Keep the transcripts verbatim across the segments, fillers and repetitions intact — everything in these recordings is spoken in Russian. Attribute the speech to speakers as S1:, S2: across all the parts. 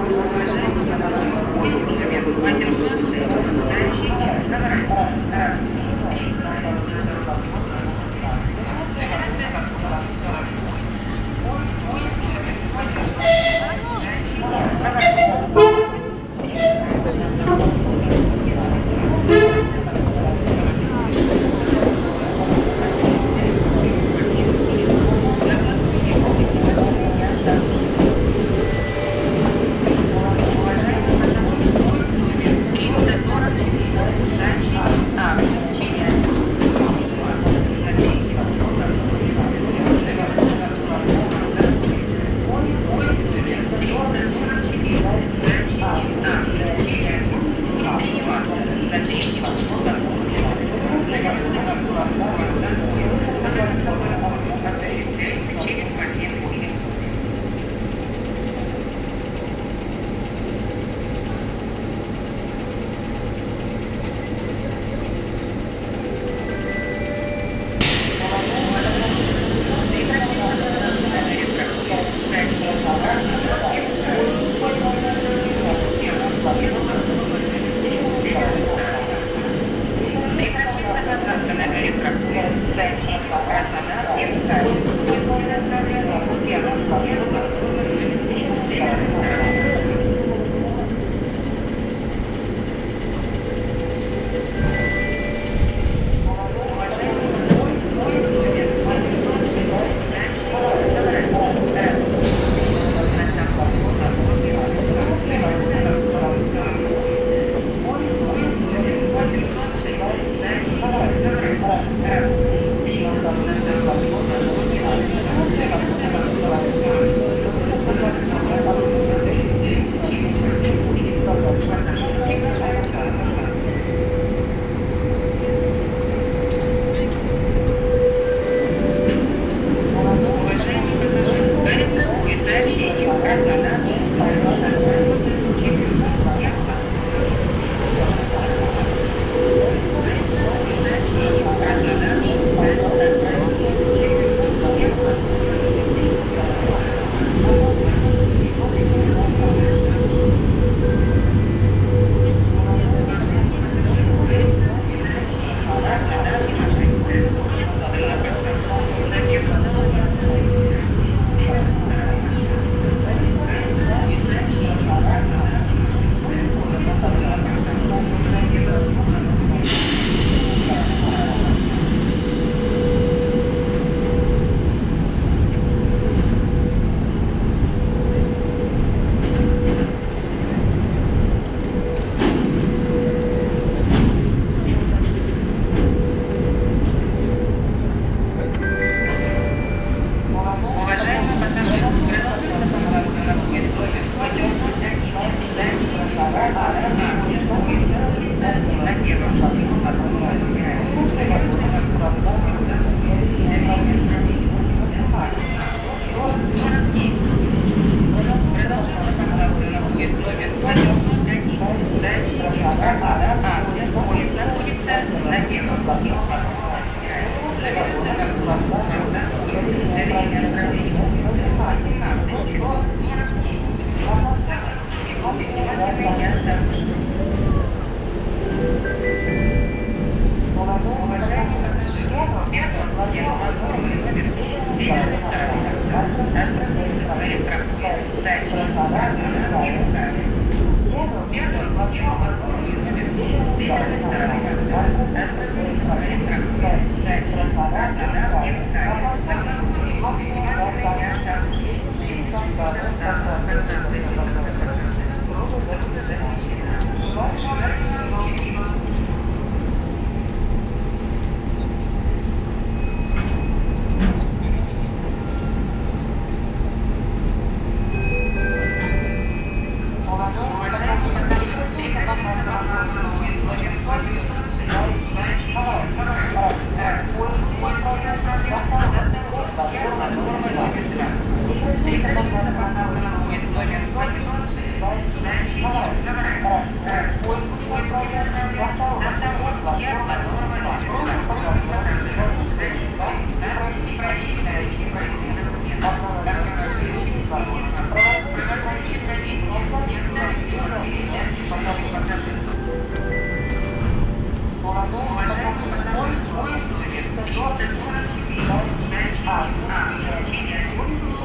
S1: Thank you.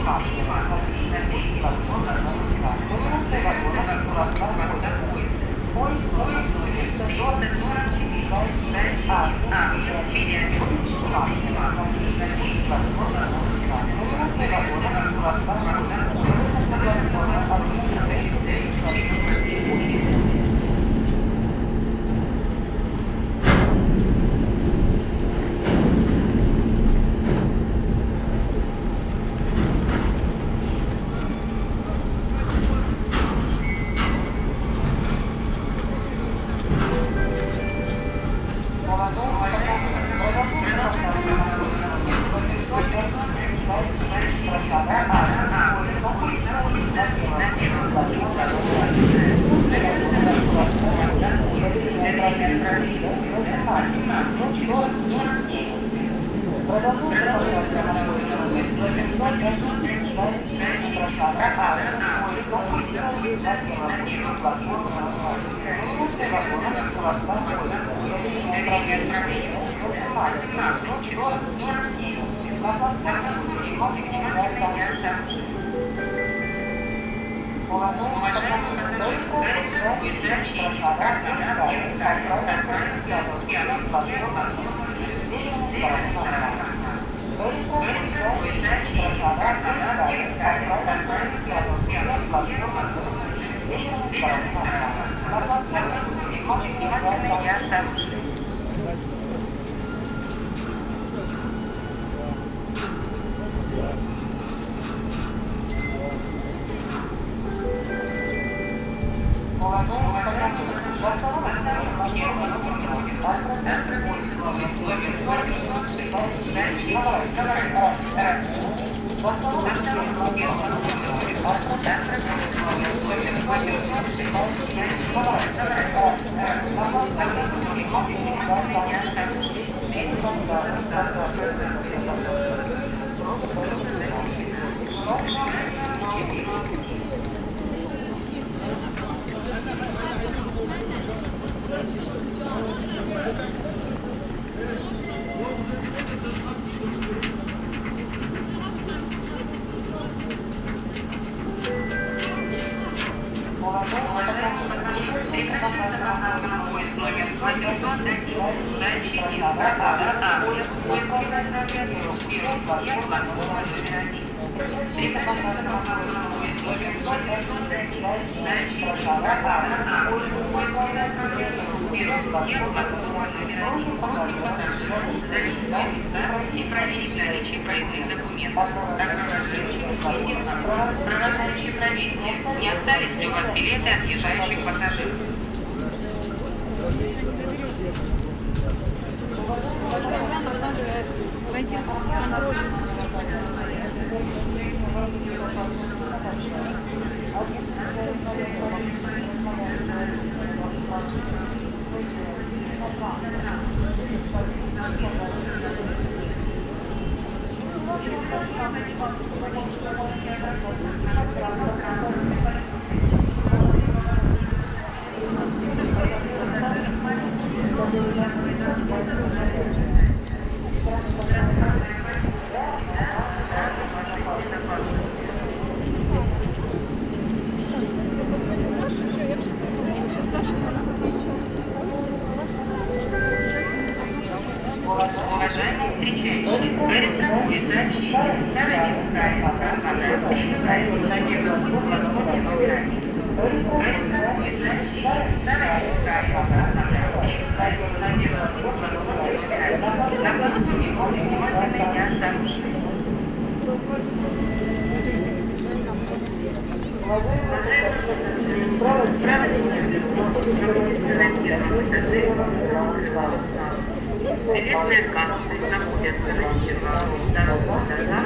S1: Билетные кассы находятся на второго этажа.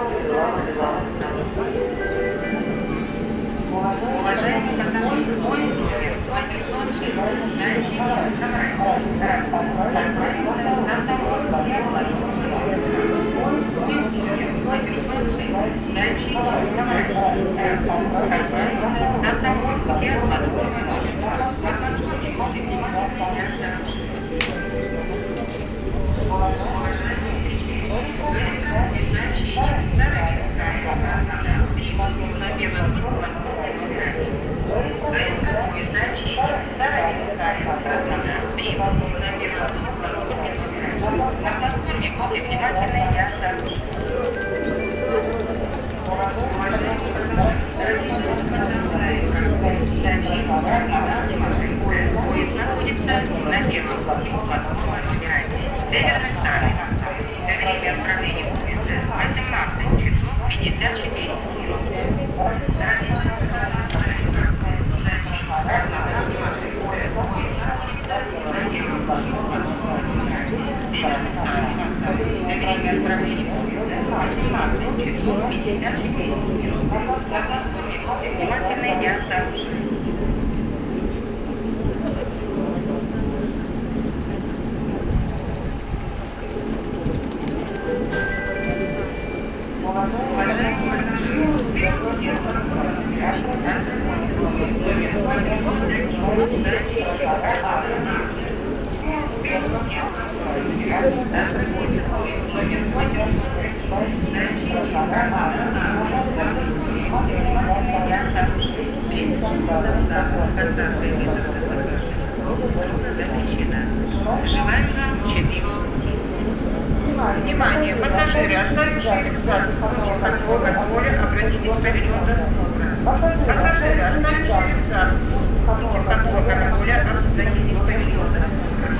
S1: Уважаемые пассажиры, поезд номер восемьсот шесть, дальше Thank you. Поезд находится на первом пути платформы номер один. Северный старый вокзал. Время отправления поезда восемнадцать часов пятьдесят четыре минут. На платформе будьте внимательны и осторожны. Желаем вам счастливого пути. Внимание, пассажиры, оставившие рюкзак в салоне торгового контроля, обратитесь в павильон досмотра. Пассажиры, оставившие рюкзак в салоне торгового контроля, обратитесь в павильон досмотра.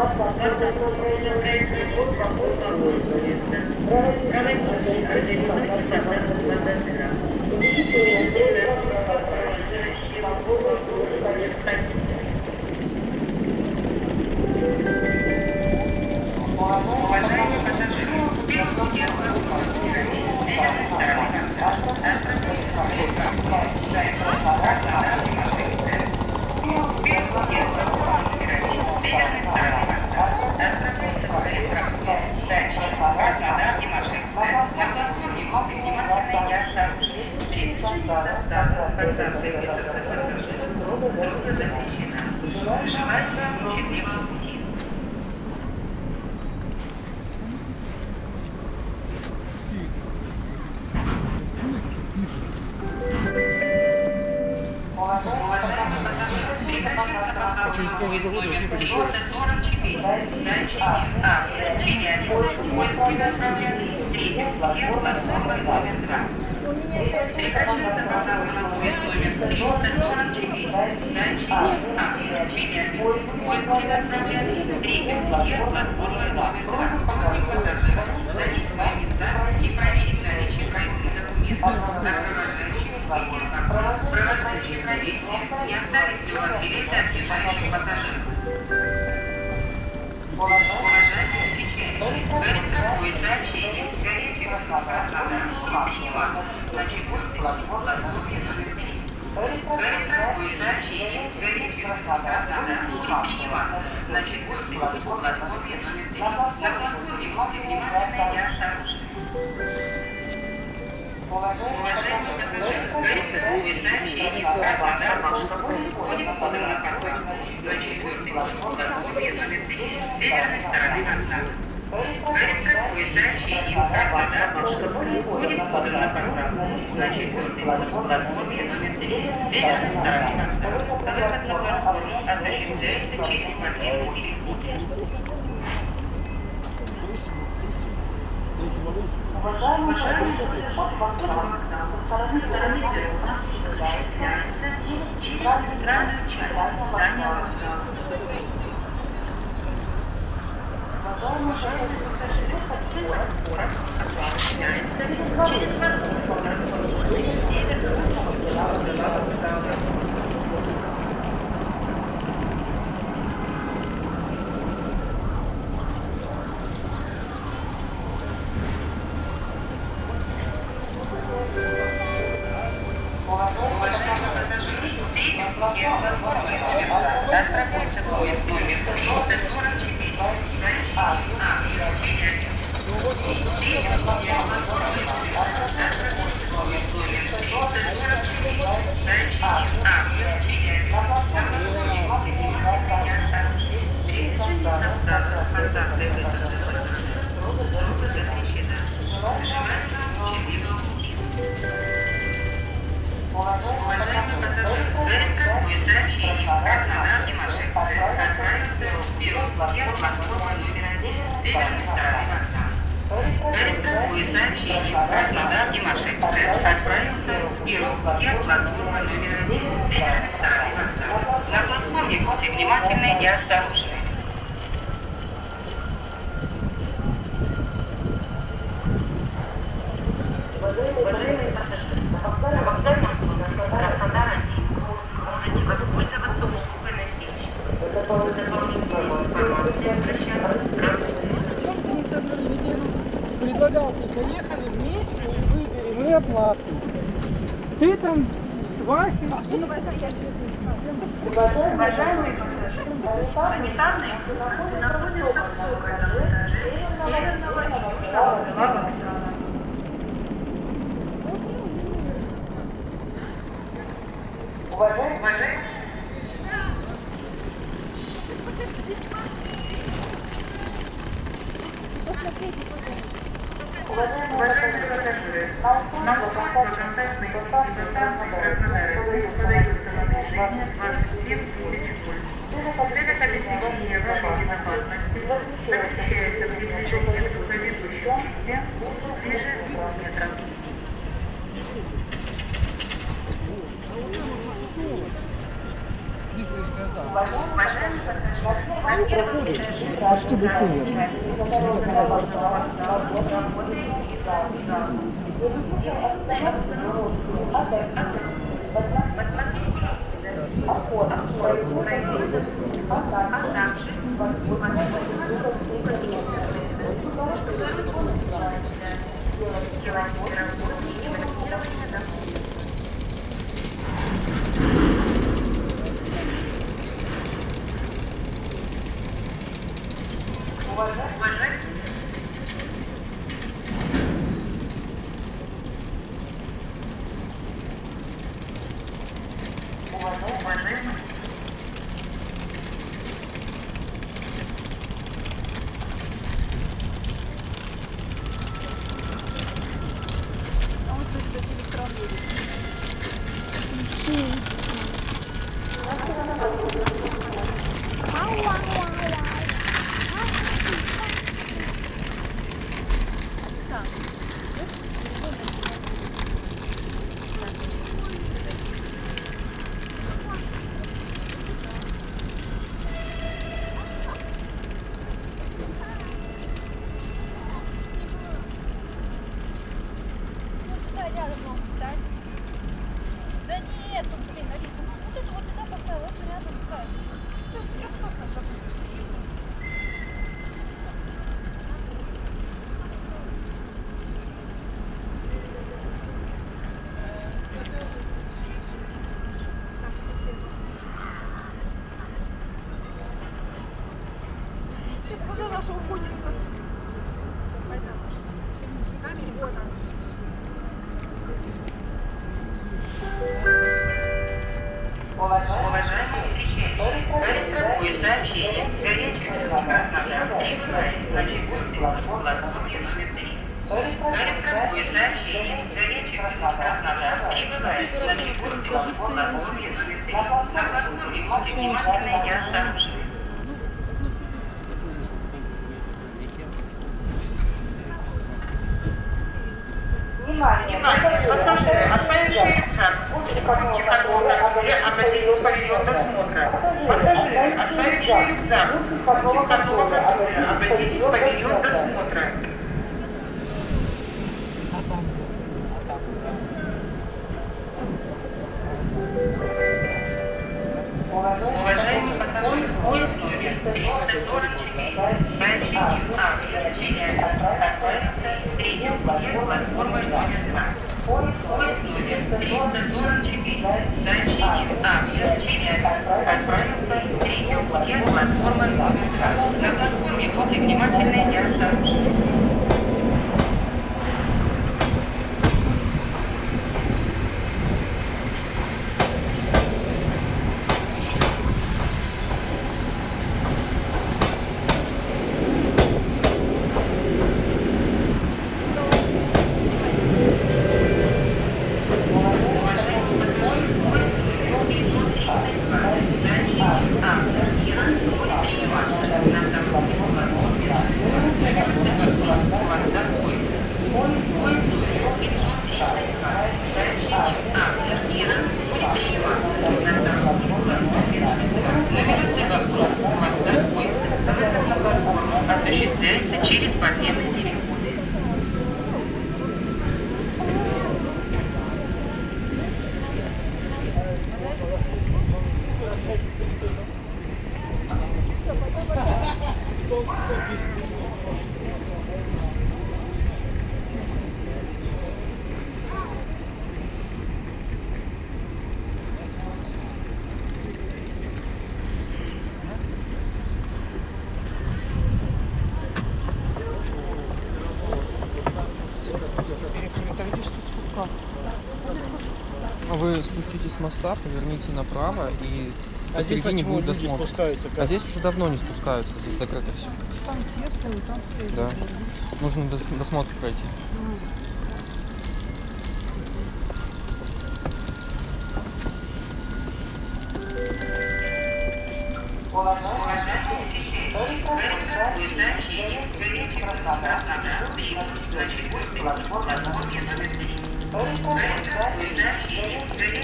S1: Уважаемые пассажиры, первый пакет северной стороны Желаю вам счастливого пути. Через полгода номер перевода сорок четыре. Дальше А. Челябинск. Поезд направлен третий. Платформа номер два. Прекратился поставлен поезд номер триста сорок четыре. Дальше А. Челябинск. Поезд направлен третий. Платформа номер два. Пассажиры, займите свои места и проверить наличие проездных документов. Провожающие проверки не остались ли у вас билеты отъезжающих пассажиров? Уважаемые встречающие, говорится поезд сообщение горячий приняла на четвёртой платформе номер три. Говорится поезд сообщение горячий приняла на четвёртой платформе номер три. На платформе будьте внимательны и осторожны. Уважаемые пассажиры, говорится поезд сообщение Краснодар входит ходом на парковку на четвёртой платформе номер три северной стороны Вокзала. Говорится поезд сообщение Краснодар входит ходом на парковку на четвёртой платформе номер три северной стороны Вокзала. Выход на платформу осуществляется через подъезд. Уважаемые пассажиры, платформа со стороны Перрона осуществляется через центральную часть здания вокзала. Уважаемые пассажиры, платформа осуществляется через платформу северного вокзала. Отправляется поезд номер триста сорок четыре. А. Уважаемые пассажиры, говорится поезд сообщение Краснодар Тимошевская отправится в Перрон платформа номер один северной стороны вокзала. Говорится поезд сообщение Краснодар Тимошевская отправился в Перрон платформа номер один северной стороны вокзала. На платформе будьте внимательны и осторожны. Уважаемые пассажиры, на вокзале Краснодар можете воспользоваться услугами печи. Дополнительная информация
S2: О чем ты не сообразил? Предлагал тебе, поехали вместе и выберем и оплату. Ты там с Васей.
S1: Уважаемые пассажиры, санитарные находятся в высокой этаже северного и южного вокзала. Уважаемые Уважаемые пассажиры, на условиях контактной и доставки Краснодара подается разрешение двадцать семь тысяч польз. Для обеспечения вашей безопасности запрещается приближение к грузоведущим листьям ближе двух метров. Уважаемые пассажиры,
S2: Почти до севера.
S3: Господа наша уходится.
S1: Уважаемые встречатели, короткое сообщение. Горячая Краснодар прибывает на Чайковской платформе номер три. Короткое сообщение. Горячая Краснодар прибывает на Чайковской платформе номер три. На платформе будьте внимательны и осторожны.
S4: Внимание,
S1: пассажиры, оставившие рюкзак в пункте контроля, обратитесь в павильон досмотра. Пассажиры, оставившие рюкзак в пункте контроля, обратитесь в павильон досмотра. Уважаемые пассажиры, поезд номер триста сорок четыре, сообщение авиа, Челябинск, отправится в третью пакет платформы номер два. Поезд номер триста сорок четыре, сообщение авиа, Челябинск, отправился в третью пакет платформы номер два. На платформе будьте внимательны и осторожны. Осуществляется через подземные переходы.
S5: Вы спуститесь с моста, поверните направо, и посередине будет досмотр. А здесь уже давно не спускаются, здесь закрыто все.
S3: Там сетка и там стоит.
S5: Да. Нужно дос- досмотр пройти.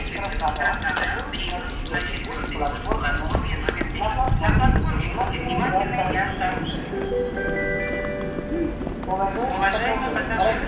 S1: На платформе будьте внимательны.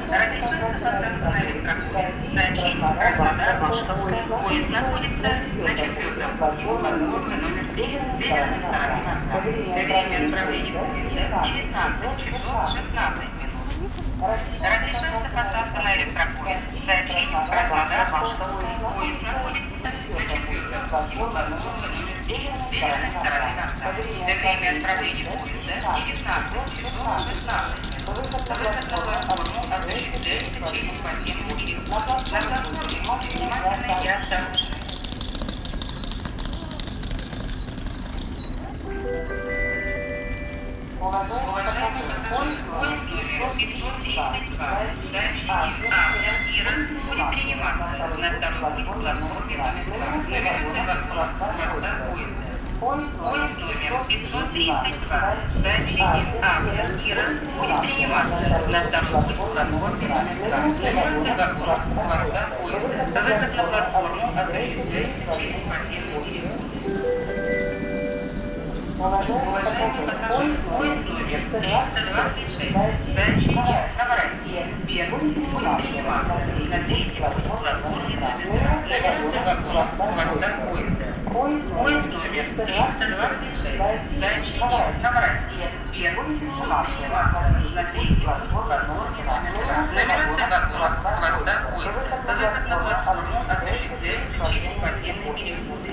S1: Радиостанция посадка на электропоезд. Сообщение Краснодар-Волжская. Поезд находится на четвертом пути у платформы номер три с северной стороны моста. Время отправления поезда девятнадцать часов шестнадцать минут. Радиостанция посадка на электропоезд. Сообщение Краснодар-Волжская. Поезд находится на четвертом пути у платформы номер три с северной стороны моста. Время отправления поезда девятнадцать часов шестнадцать минут. Выход на платформу осуществляется через подземный лифт. На платформе будьте внимательны и осторожны. Уважаемый пассажир, поезд номер пятьсот тридцать два, сообщение автор Ира будет приниматься на второй путь платформе номер два, номерной вагон моста поезда. Поезд номер пятьсот тридцать два, сообщение автор Ира будет приниматься на второй путь платформе номер два, номерной вагон моста поезда. Выход на платформу осуществляется через подземный переход. Уважаемый пассажир, поезд номер триста двадцать шесть, сообщение Новороссия, Пермь, будет приниматься на третьем пути платформе номер два, номерной вагон моста поезда. Поезд номер триста двадцать шесть, сообщение Новороссия, Пермь, будет приниматься на третьем пути платформе номер два, номерной вагон моста поезда. Выход на платформу осуществляется через подземные переходы.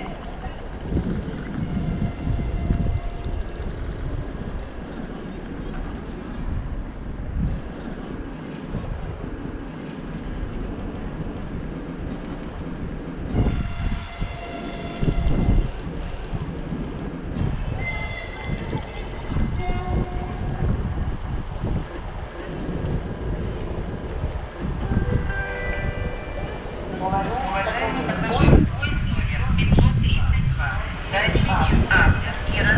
S1: Уважаемый пассажир, поезд номер пятьсот тридцать два, сообщение автор Ира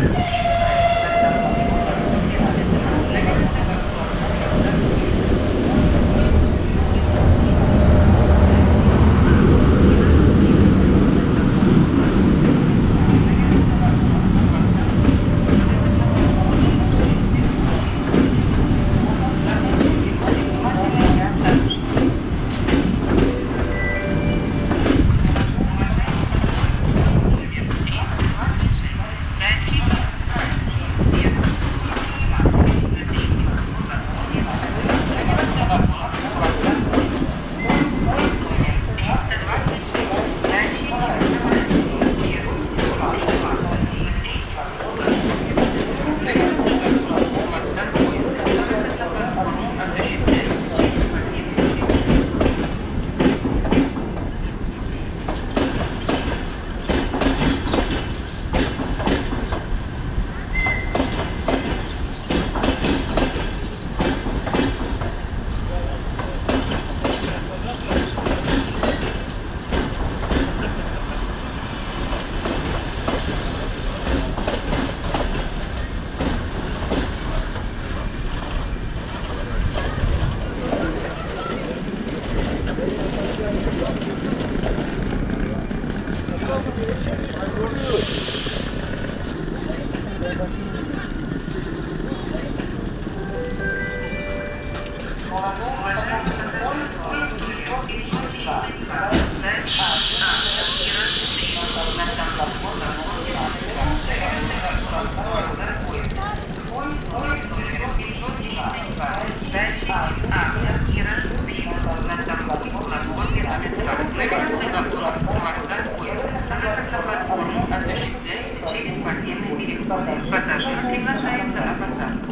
S1: Пассажир приглашается на посадку.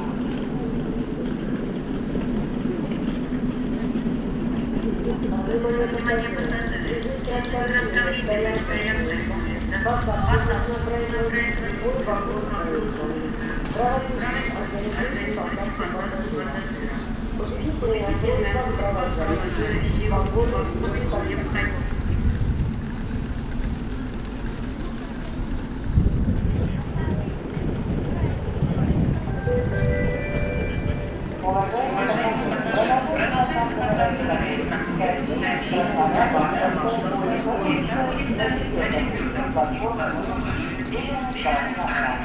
S1: Внимание пассажиры, доставление стоянки поезда. Посадку проезжает свой вагон на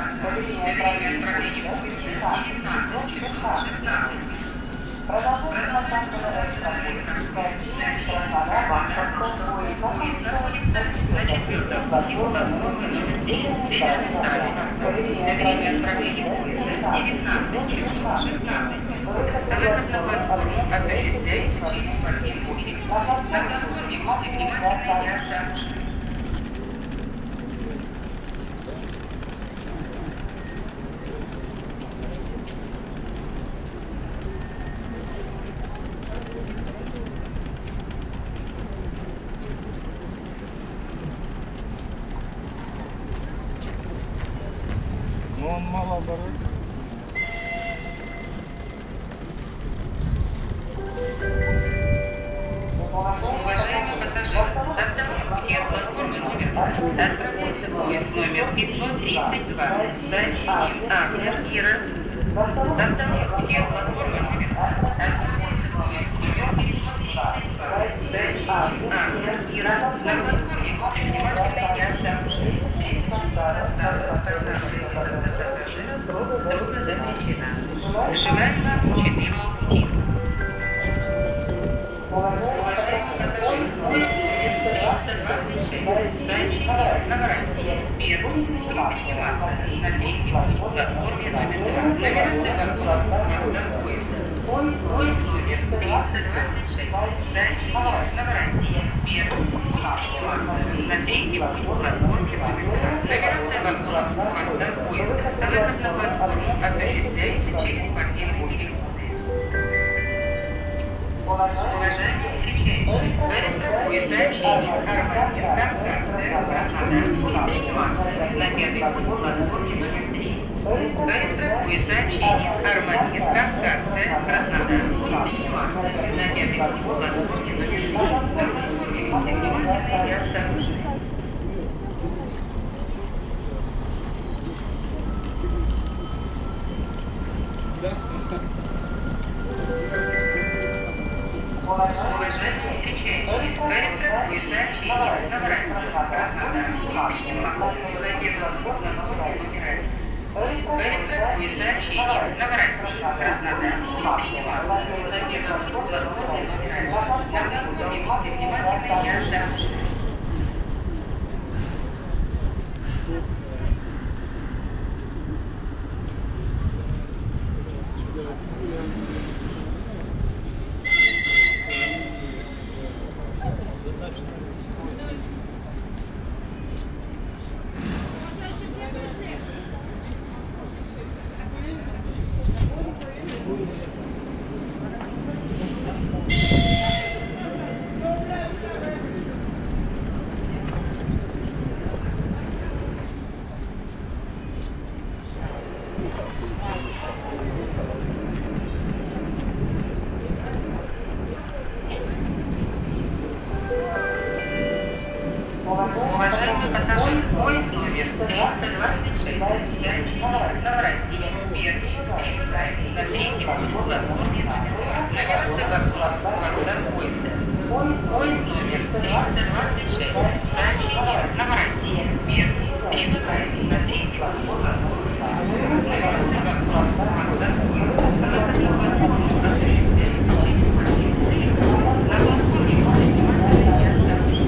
S1: Продолжение Время отправления поезда девятнадцать часов шестнадцать минут. Выход на платформу осуществляется через спортивный переход. На платформе будьте внимательны и осторожны.
S2: Но он мало оборот.
S1: Уважаемые пассажиры, остановки от платформы номер отправляется поезд номер пятьсот тридцать два с сообщением Аглер Кира. Остановки от платформы номер отправляется поезд номер пятьсот тридцать два с сообщением Аглер Кира. На платформе будьте внимательны и осторожны. Строго запрещена. Желаем вам счастливого пути. Уважаемые пассажиры, поезд триста двадцать шесть, сообщение Новороссия, Пермь, предприниматься на третьем путь платформе номер два. Номерация вагонов с моста поезда. Поезд номер триста двадцать шесть, сообщение Новороссия, Пермь, предприниматься на третьем путь платформе номер два. Номерация вагонов с моста поезда. Выход на платформу осуществляется через спортивный переход. Уважаемые встречающие, в поезд сообщение Армания, Констанция, Краснодар будет приниматься на пятый путь платформе номер три. Поезд сообщение Армания, Констанция, Краснодар будет приниматься на пятый путь платформе номер три. На платформе будьте внимательны и осторожны. Уважаемые встречающие, поезд сообщение Новороссия, Краснодар будет приниматься на первом путь платформе номер один. Поезд сообщение Новороссия, Краснодар будет приниматься на первом путь платформе номер один. На платформе будьте внимательны и осторожны. Уважаемые пассажиры, поезд номер триста двадцать шесть, сообщение Новороссия, Пермь, на третьем путь платформе номер два. Номерация вагонов с моста поезда. Поезд номер триста двадцать шесть, сообщение Новороссия, Пермь, на третьем путь платформе номер два. Номерация вагонов с моста поезда. Выход на платформу осуществляется через спортивный переход. На платформе будьте внимательны и осторожны.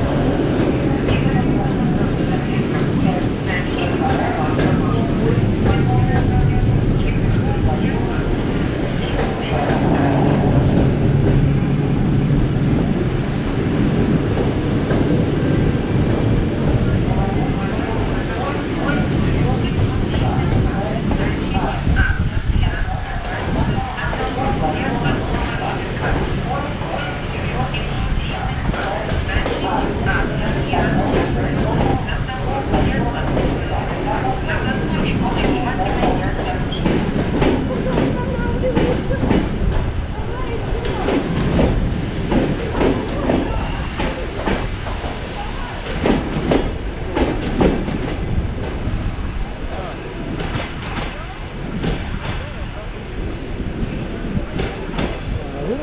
S1: Thank you.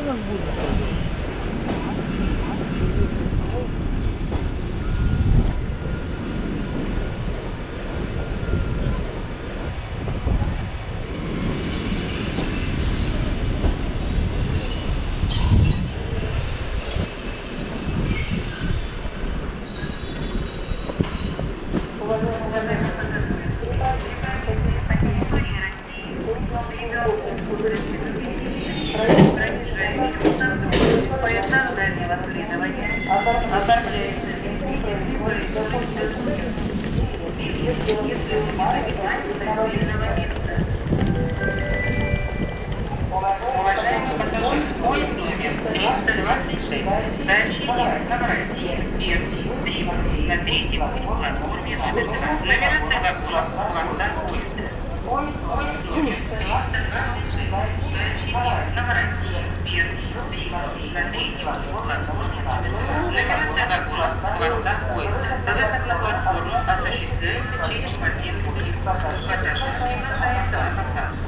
S2: нас будет?
S1: Поезда дальнего следования оформляется если увидели обитательного места. Уважаемый пассажир, поезд номер триста двадцать шесть, сообщение Новороссия, Пермь, Триполи, на третьем платформе номер два. Нумерация вагонов у хвоста поезда. Поезд номер триста двадцать шесть, сообщение Новороссия, Пермь, Триполи, на третьем платформе номер два. Нумерация вагонов у хвоста поезда. Выход на платформу осуществляется через подземный лифт. Пассажир приглашается на посадку.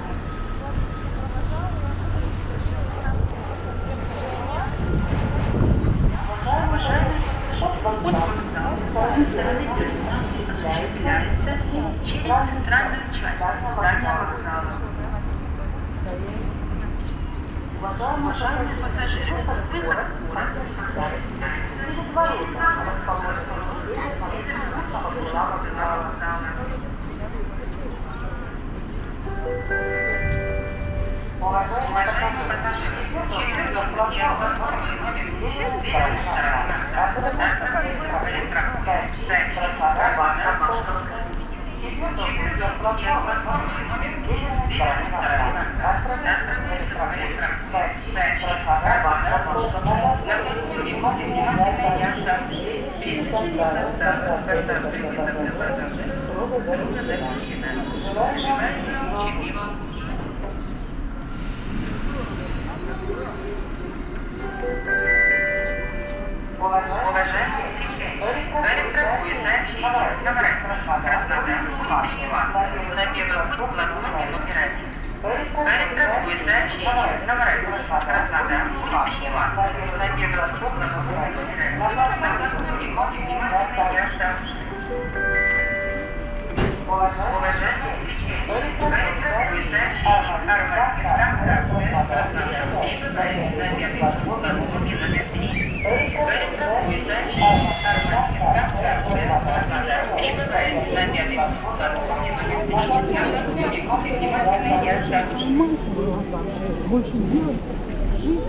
S1: Осуществляется через центральную часть здания вокзала. Уважаемые пассажиры, выход в город через ворота, расположенные через вокзала. Уважаемые пассажиры, через Уважаемые электропоезд сообщение Новороссия, Краснодар, Путь на первый путь платформе номер один. Электропоезд сообщение Новороссия, Краснодар, Путь на первый путь платформе номер один. На платформе внимательно я сообщаю. Уважаемые электропоезд сообщение Арбатский, Краснодар, прибывает на первый путь платформе номер три.
S2: Больше делать жизнь.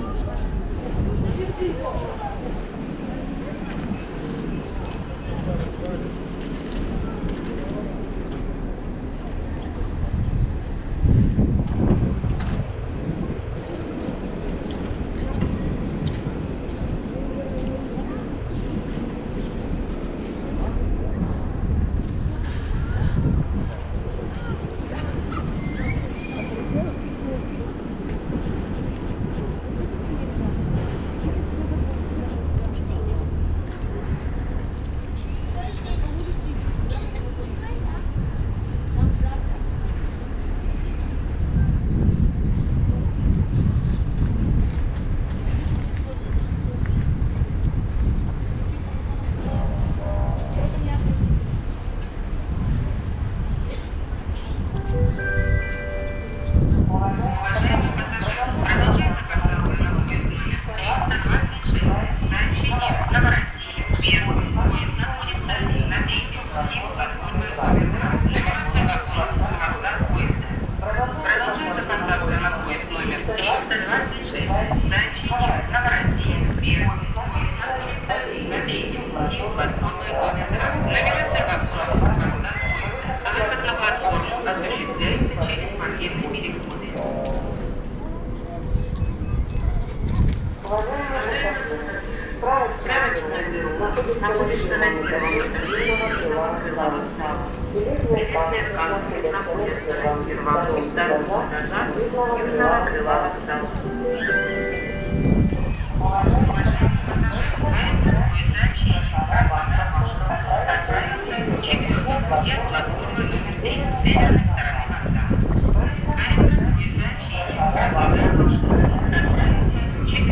S2: Находится на первом этаже крылового зала. Билетная станция находится на первом и втором этажах южного крыла вокзала. Четвертый пакет платформы номер три с северной стороны вокзала. Четвертый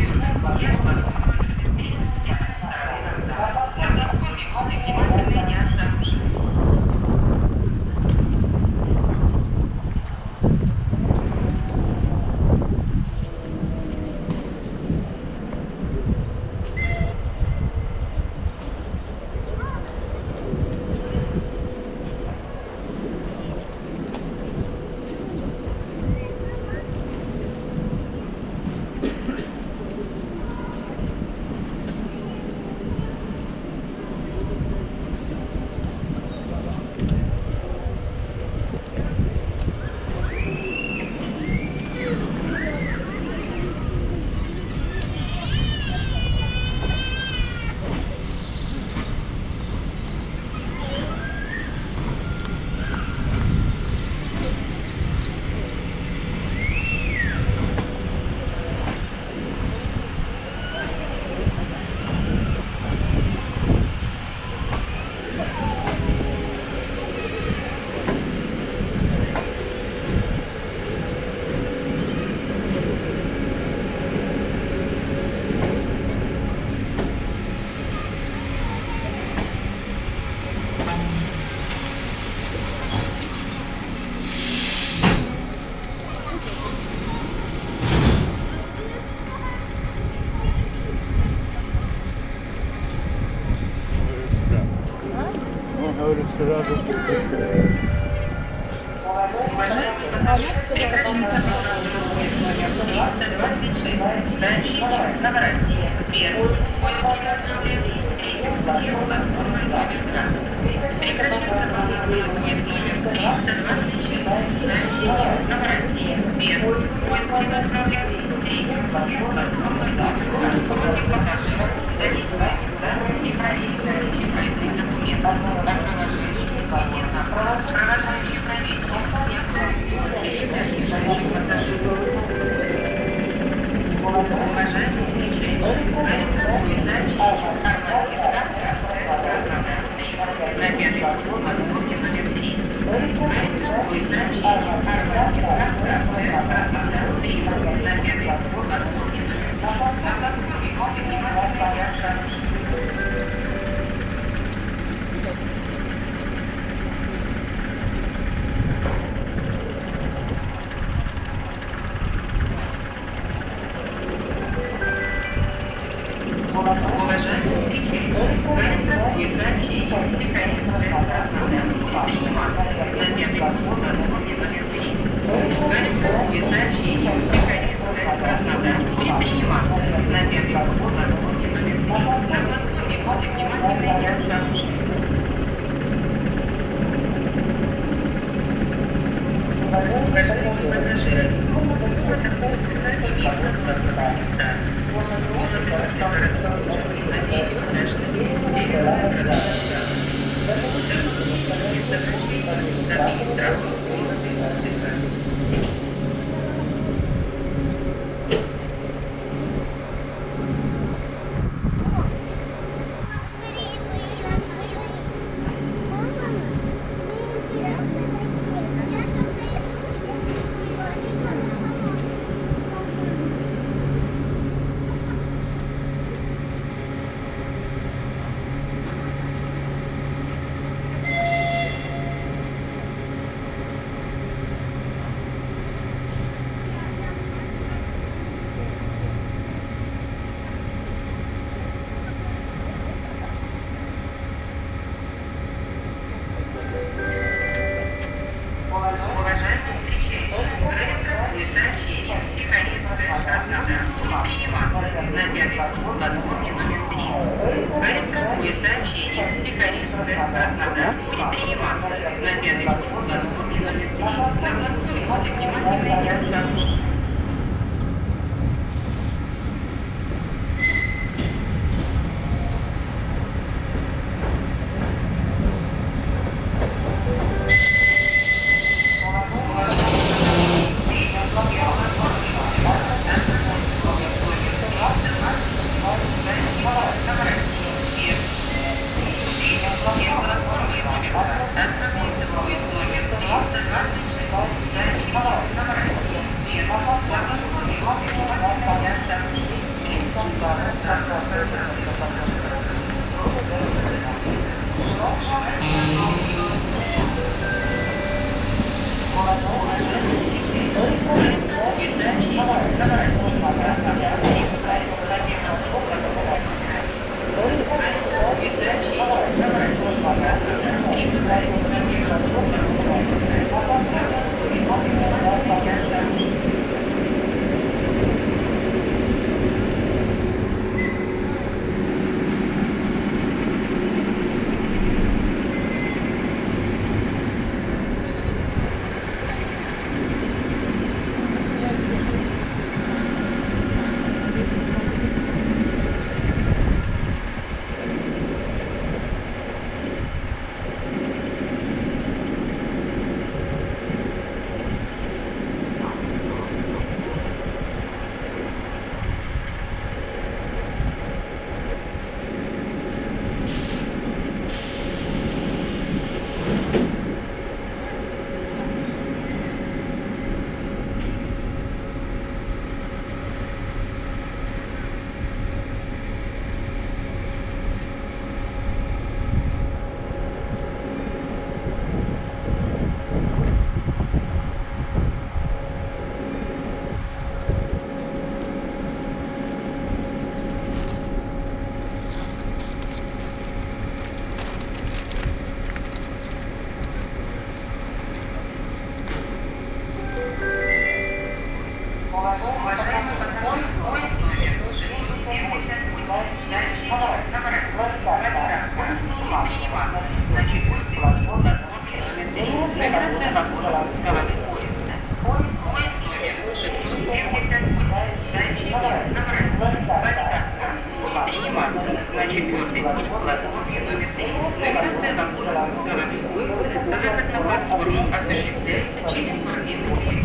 S1: Thank you. осуществляется через спортивный клуб.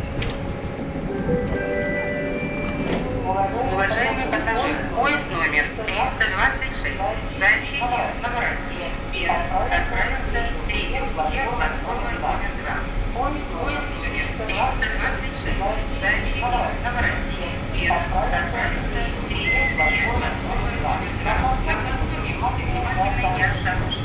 S1: Уважаемые пассажиры, поезд номер триста двадцать шесть, сообщение Новороссия, Пермь, отправился в третью путевку платформы номер два. Поезд номер триста двадцать шесть, сообщение Новороссия, Пермь, отправился в третью путевку платформы номер два. На платформе будьте внимательны и осторожны.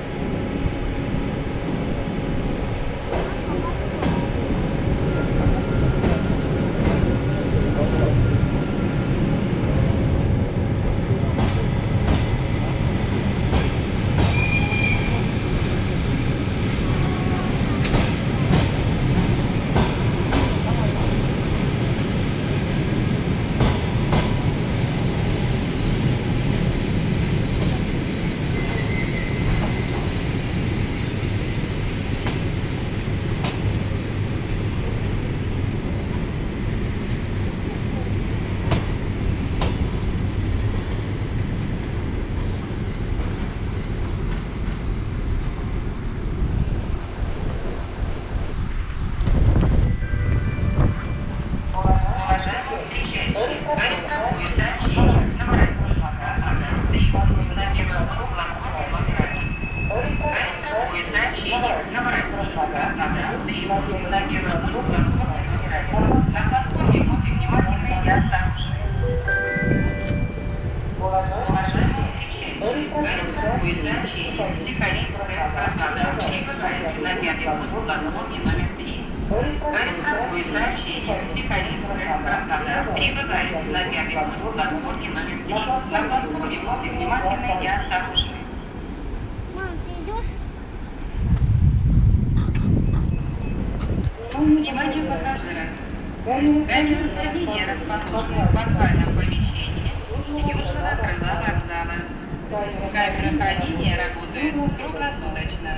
S1: Внимание пассажиров! Камеры следения расположены в подвальном помещении южного крыла вокзала. Камеры хранения работают круглосуточно.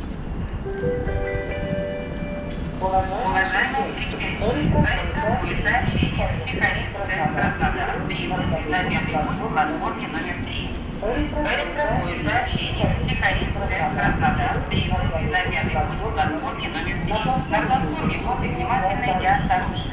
S1: Уважаемые встречающие, арестовую сообщение Тихорецкая, Краснодар, прибыл на пятый путь в платформе номер три. Арестовую сообщение Тихорецкая, Краснодар, прибыл на пятый путь в платформе номер три. На платформе будьте внимательны и осторожны.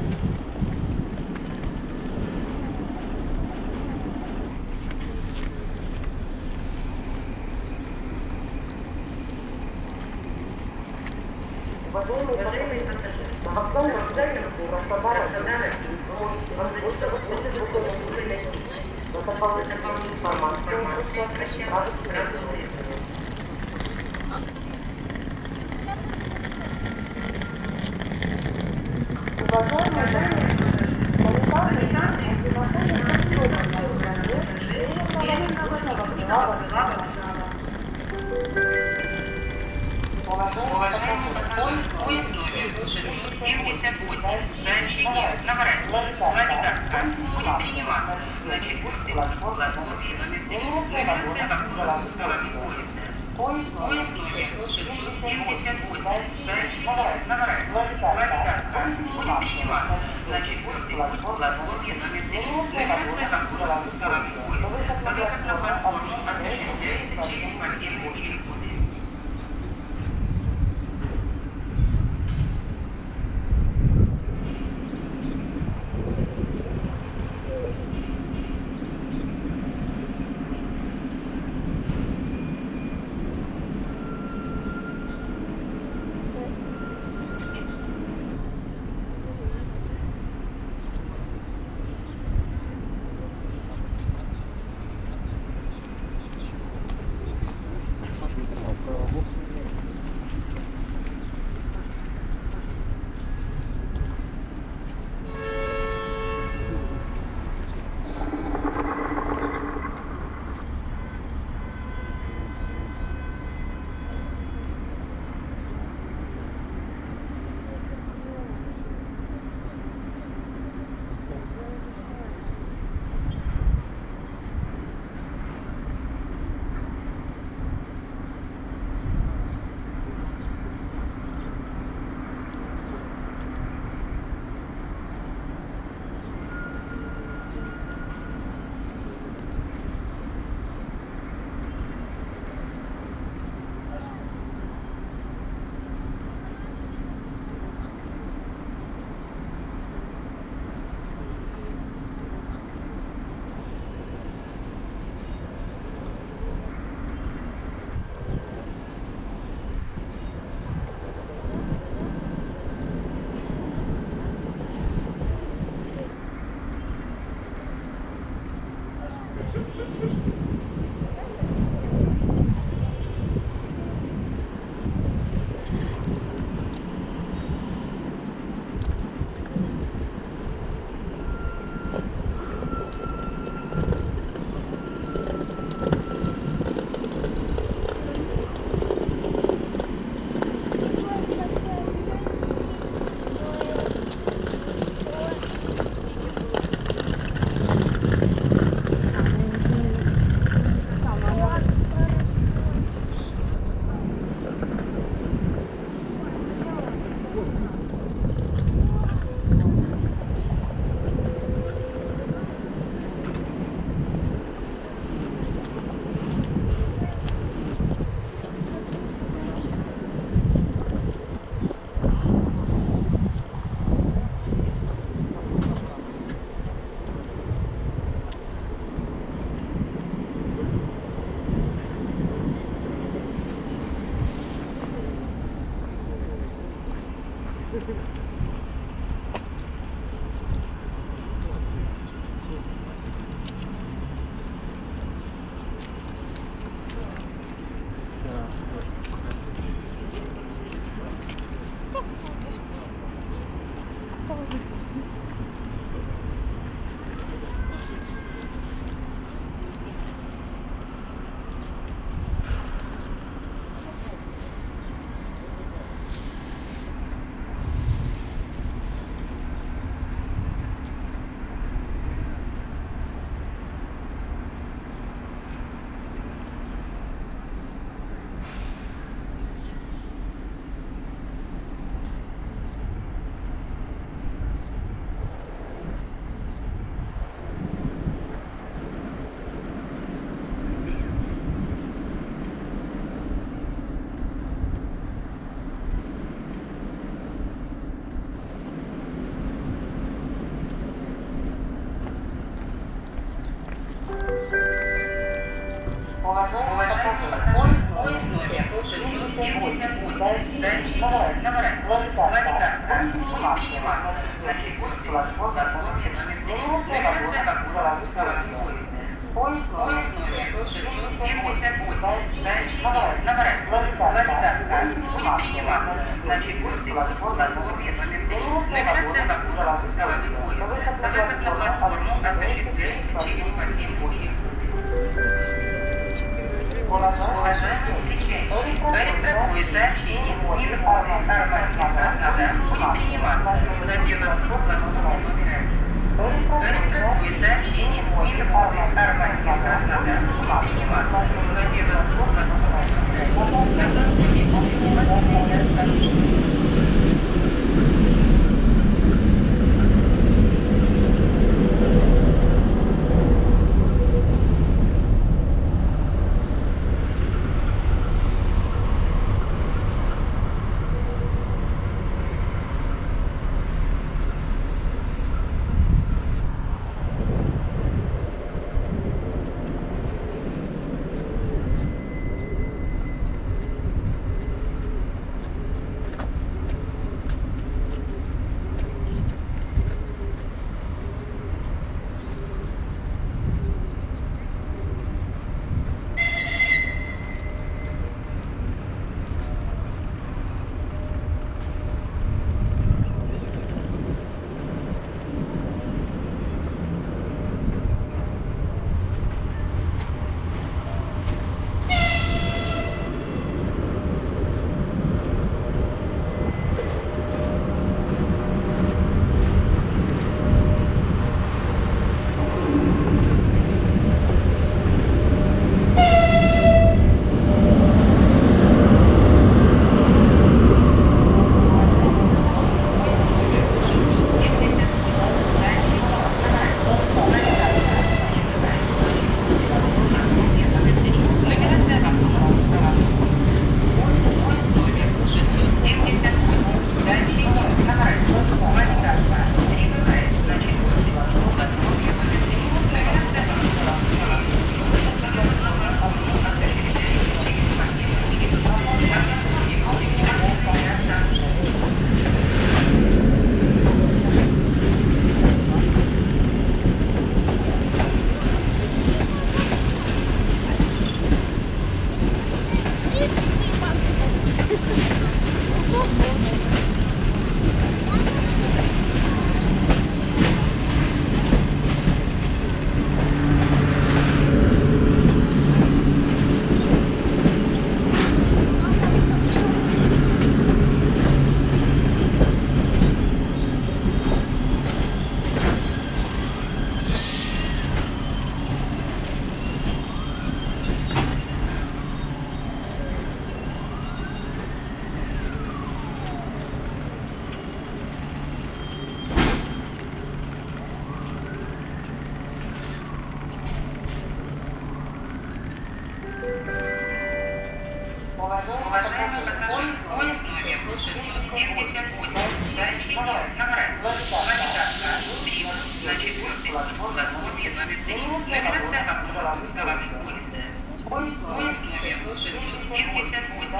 S1: Уважаемые пассажиры, на вокзальном вокзальном Краснодара вы можете воспользоваться выполненной гостиницей. За дополнительную информацию обращайтесь в правильное. Уважаемые пассажиры, поезд номер шестьсот семьдесят восемь, сообщение Новороссия, Владикавка, будет приниматься, значит, будьте в платформе номер три, на конце вокзала поезда. Поезд номер шестьсот семьдесят восемь, сообщение Новороссия, Владикавка, будет приниматься, значит, будьте в платформе номер три, на конце вокзала поезда. Подъезд на платформу осуществляется через подземные переходы.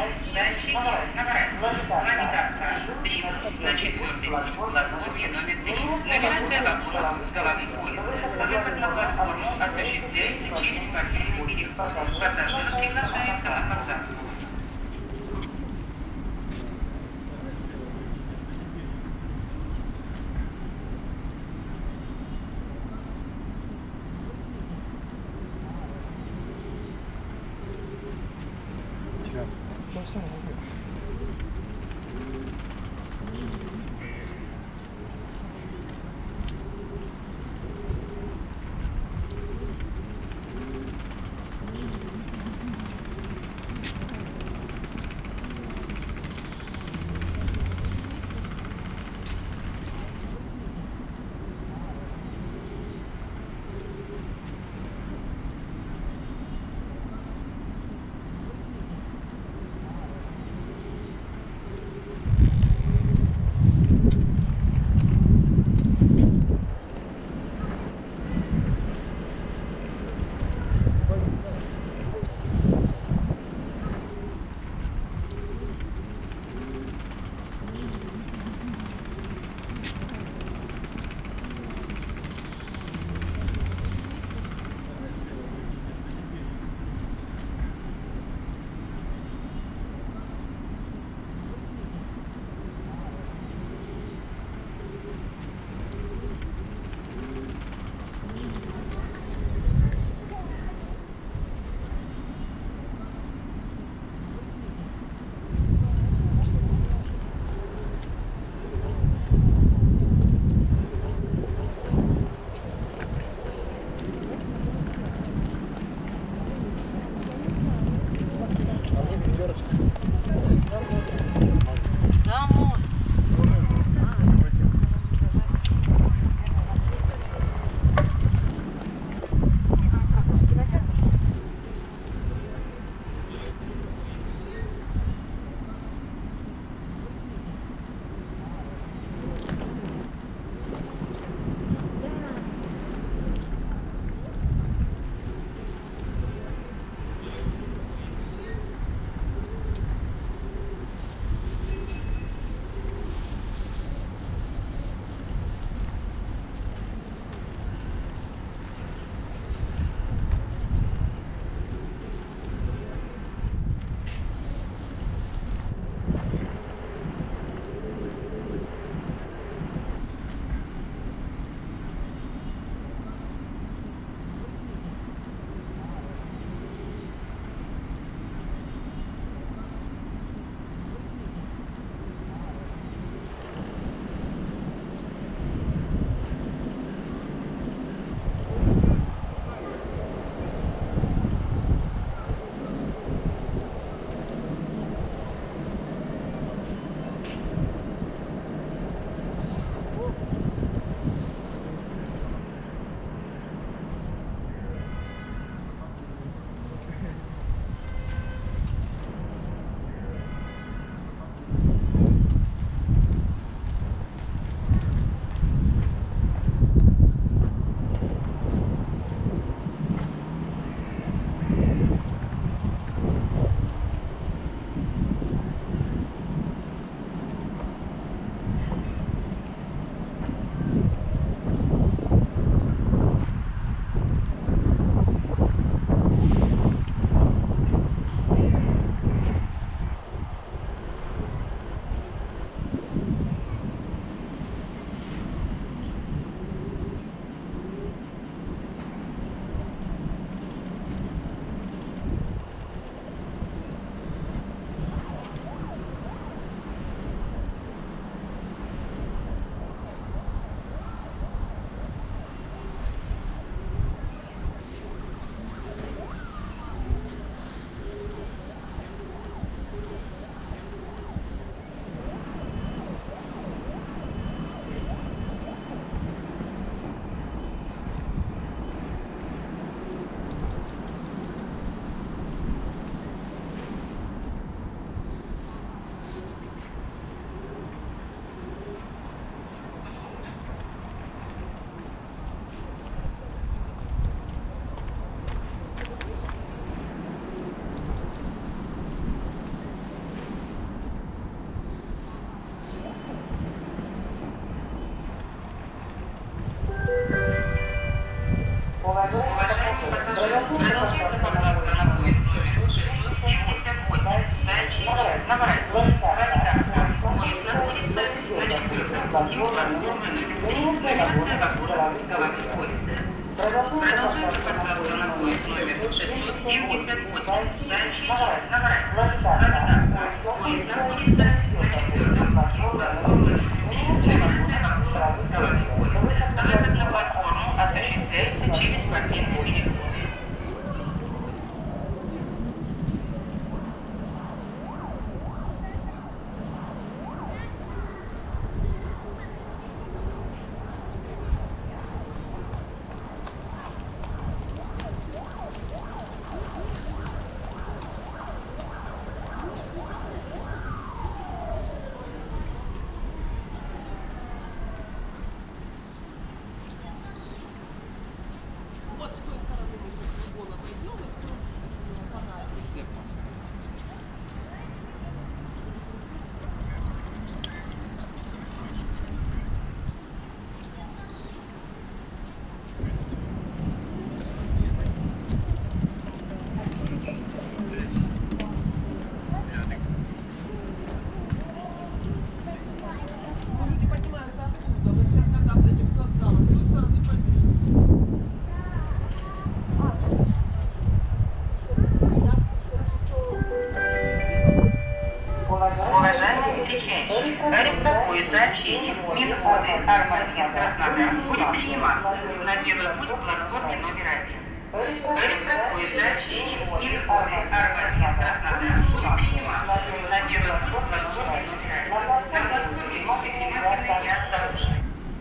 S1: Дальше Лавитация, три, на четвертый путь, платформе номер три. Номинация вагона с головы поезда. Выход на платформу осуществляется через паркинг переход. Пассажир приглашается на посадку.
S2: Совсем не
S1: Продолжается посадка на поезд номер шестьсот семьдесят восемь. Сообщение. Новороссийск. Вокзал. Поезд находится на четвертом пути платформы номер три. Навигация вокруг головы поезда. Продолжается посадка на поезд номер шестьсот семьдесят восемь. Сообщение. Новороссийск. Вокзал. Поезд находится на четвертом пути платформы номер три. Навигация вокруг головы поезда. Выход на платформу осуществляется через подземный переход. Уважаемые встречающие, аэропорт сообщение Минходы Армавир Краснодар будет приниматься на первый путь в платформе номер один. Аэропорт сообщение Минходы Армавир Краснодар будет приниматься на первый путь в платформе номер один. На платформе вестибюльный ряд сообщений.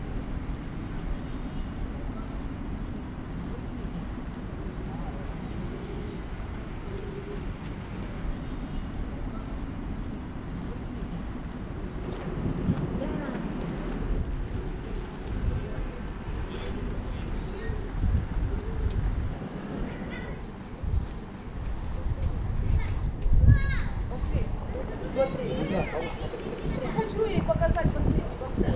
S3: Я хочу ей показать последний вопрос.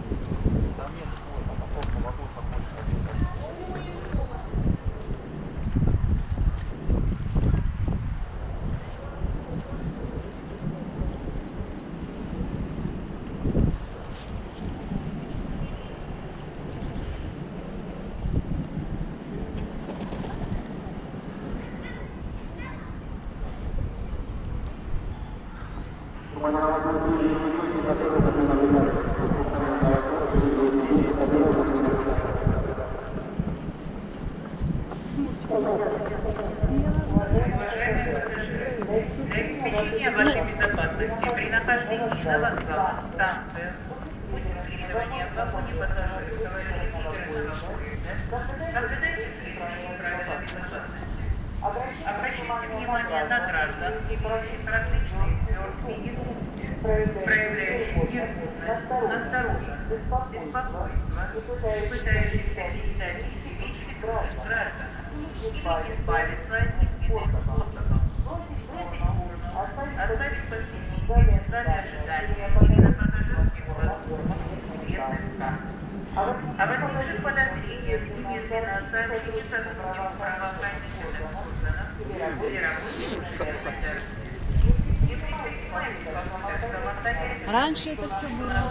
S1: Для обеспечения вашей безопасности при нахождении на вокзалах, станциях, путем следования в вагоне пассажиров товарищеского поезда, соблюдайте следующие правила безопасности. Обращайте внимание на граждан и прочие различные свертки и сумки, проявляющие нервозность, настороженность, беспокойство и пытающихся передать личный граждан или избавиться от них иным способом. Бросить урну, оставить посетителей в зале ожидания или на пассажирских платформах цветных карт. А в случае подозрения немедленно сообщите сотруднику правоохранительных органов или работникам центра.
S3: Раньше это все было.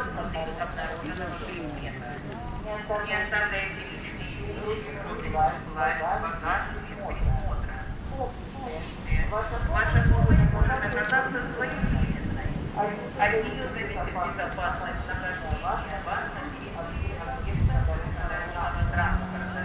S1: Не оставляйте лишние вещи, кроме багажа и присмотра. Ваша помощь может оказаться своевременной. От нее зависит безопасность нахождения вас на территории объекта государственного транспорта.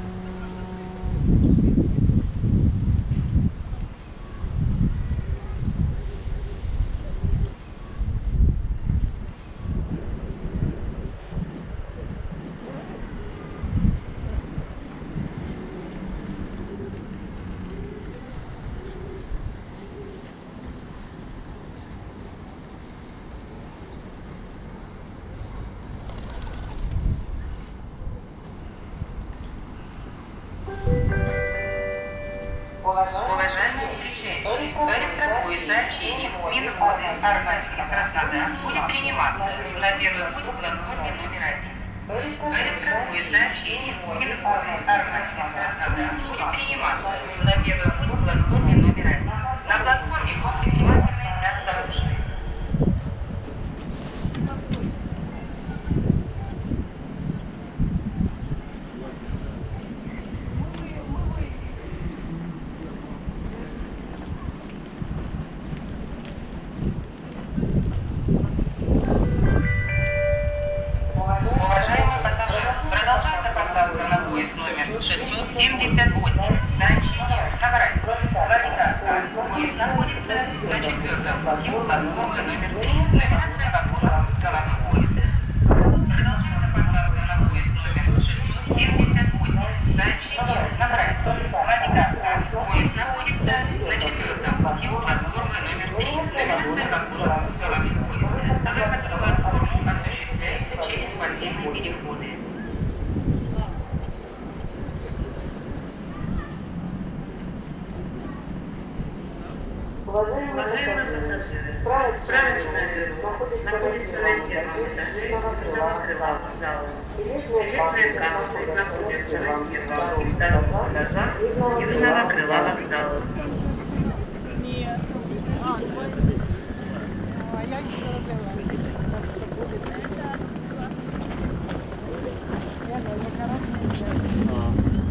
S1: Уважаемые встречающие, аэропорт сообщение Минходы Армавир Краснодар будет приниматься на первый путь в платформе номер один. Электронное сообщение Минкома Арматина Краснодар будет приниматься на первом платформе номер один. На платформе будьте внимательны и осторожны. Уважаемые пассажиры, продолжается посадка на поезд номер шестьсот семьдесят восемь. Сообщение Хабаровск. Владикавказ. Поезд находится на четвертом пути платформы номер три. Номерация вагонов головы поезда. Продолжается посадка на поезд номер шестьсот семьдесят восемь. Сообщение Хабаровск. Владикавказ. Поезд находится на четвертом пути платформы номер три. Номерация вагонов головы поезда. Выход на платформу осуществляется через подземные переходы.
S4: Уважаемые пассажиры, справочная находится на первом этаже закрывалого зала. Билетная касса находится на первом и втором этажах южного крыла вокзала.
S3: Нет. А, а я еще взяла. Я на макароны взяла.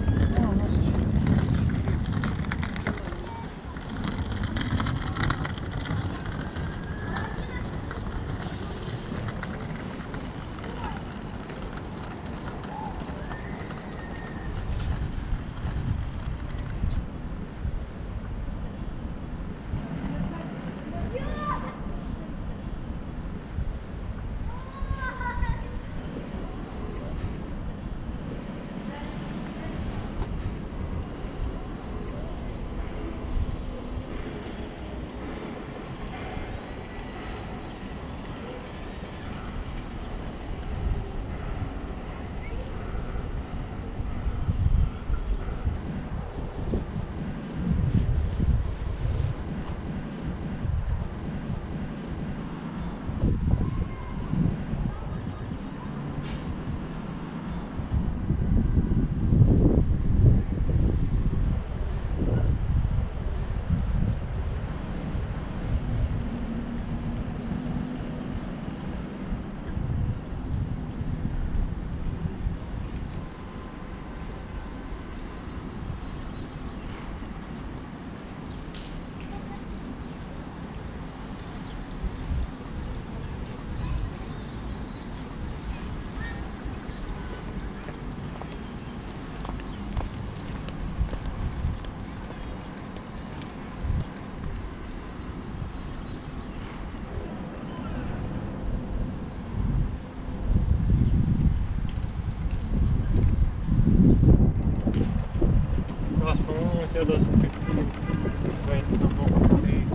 S2: По-моему, у тебя даже своим намного стоит.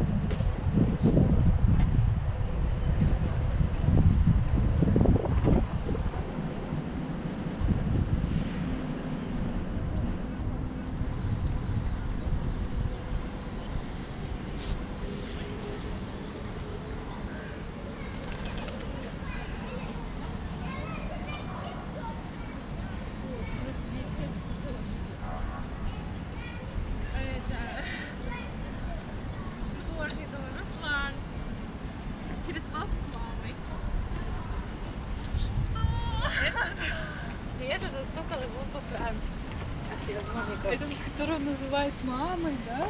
S3: Руслан переспал с мамой. Что? Это застукал его по правилам. Это которую он называет мамой, да?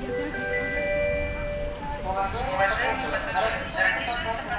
S1: Уважаемые пассажиры,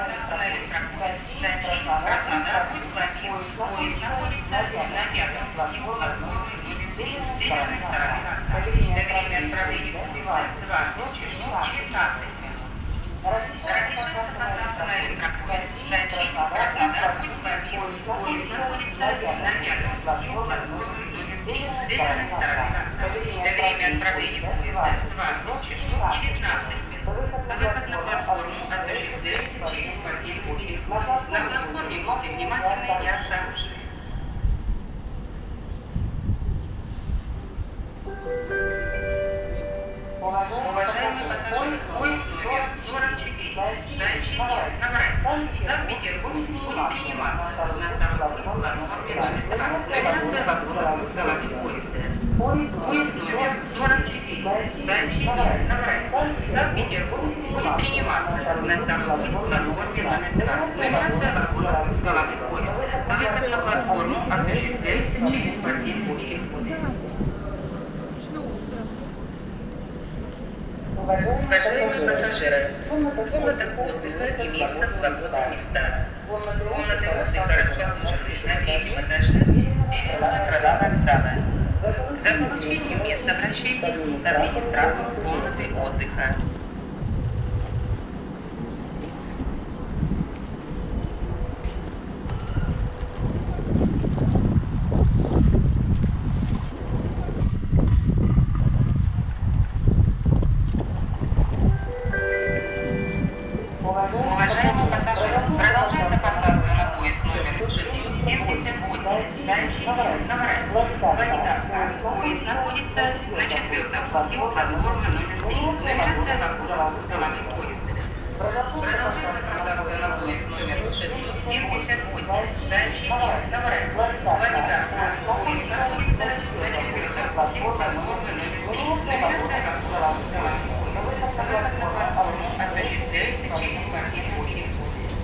S1: Краснодар, Владимир, поезд находится на пятом пути платформы номер три с северной стороны. Время отправления поезда двадцать часов девятнадцать минут. Разрешается посадка на электропоезд сообщение Краснодар, Владимир, поезд находится на пятом пути платформы номер три с северной стороны. Время отправления поезда двадцать часов девятнадцать минут. Выход на платформу осуществляется через подземный переход. На платформе будьте внимательны и осторожны. Уважаемые пассажиры, поезд номер сорок четыре, сообщение Новороссийск, Санкт-Петербург будет приниматься на второй платформе Номинация вагона в голове поезда. Поезд номер сорок четыре. Дальше Новороссийск. Санкт-Петербург будет приниматься на остановке в платформе номер два. Номинация вагона в голове поезда. Выход на платформу осуществляется через спортивный переход. Уважаемые пассажиры, в комнатах отдыха имеются свободные места. Комнаты отдыха расположены на третьем этаже, северная кровать зала. За получением места обращайтесь к администратору комнаты отдыха. Уважаемые пассажиры, продолжается посадка на поезд номер шестьсот семьдесят восемь. Дальше Новороссийск. Поезд находится на четвертом пути платформы номер три. Номинация вагона в голове поезда. Продолжается посадка на поезд номер шестьсот семьдесят восемь. Дальше Новороссийск. Поезд находится на четвертом пути платформы номер три. Номинация вагона в голове поезда. Выход на платформу осуществляется через спортивный переход.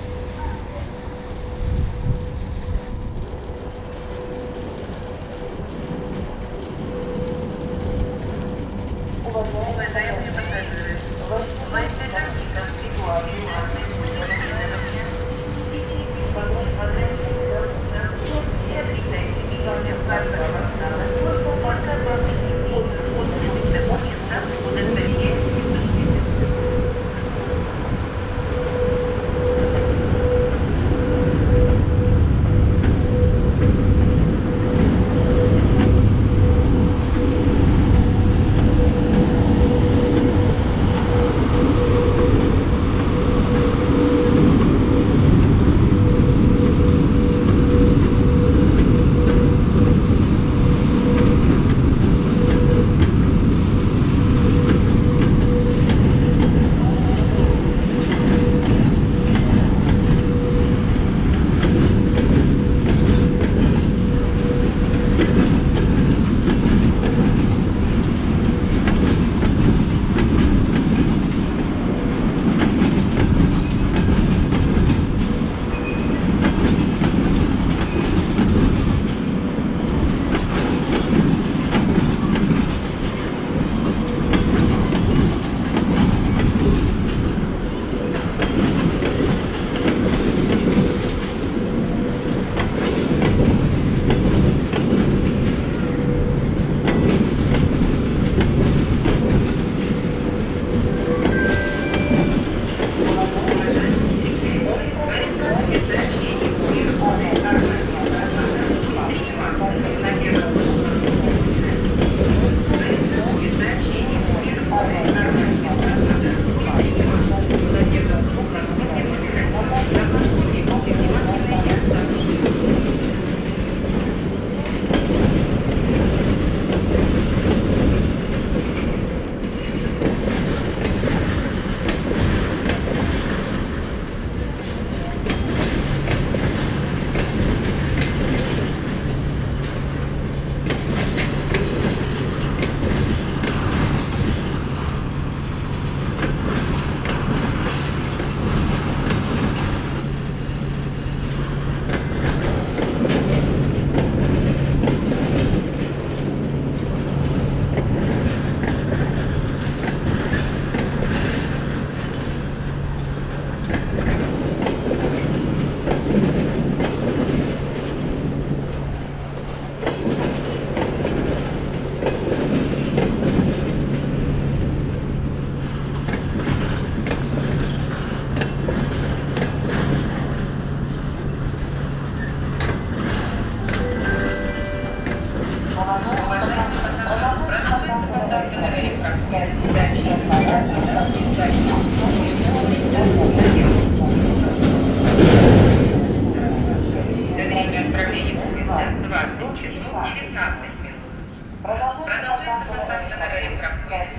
S1: Уважаемые пассажиры, в альтернативном ситуации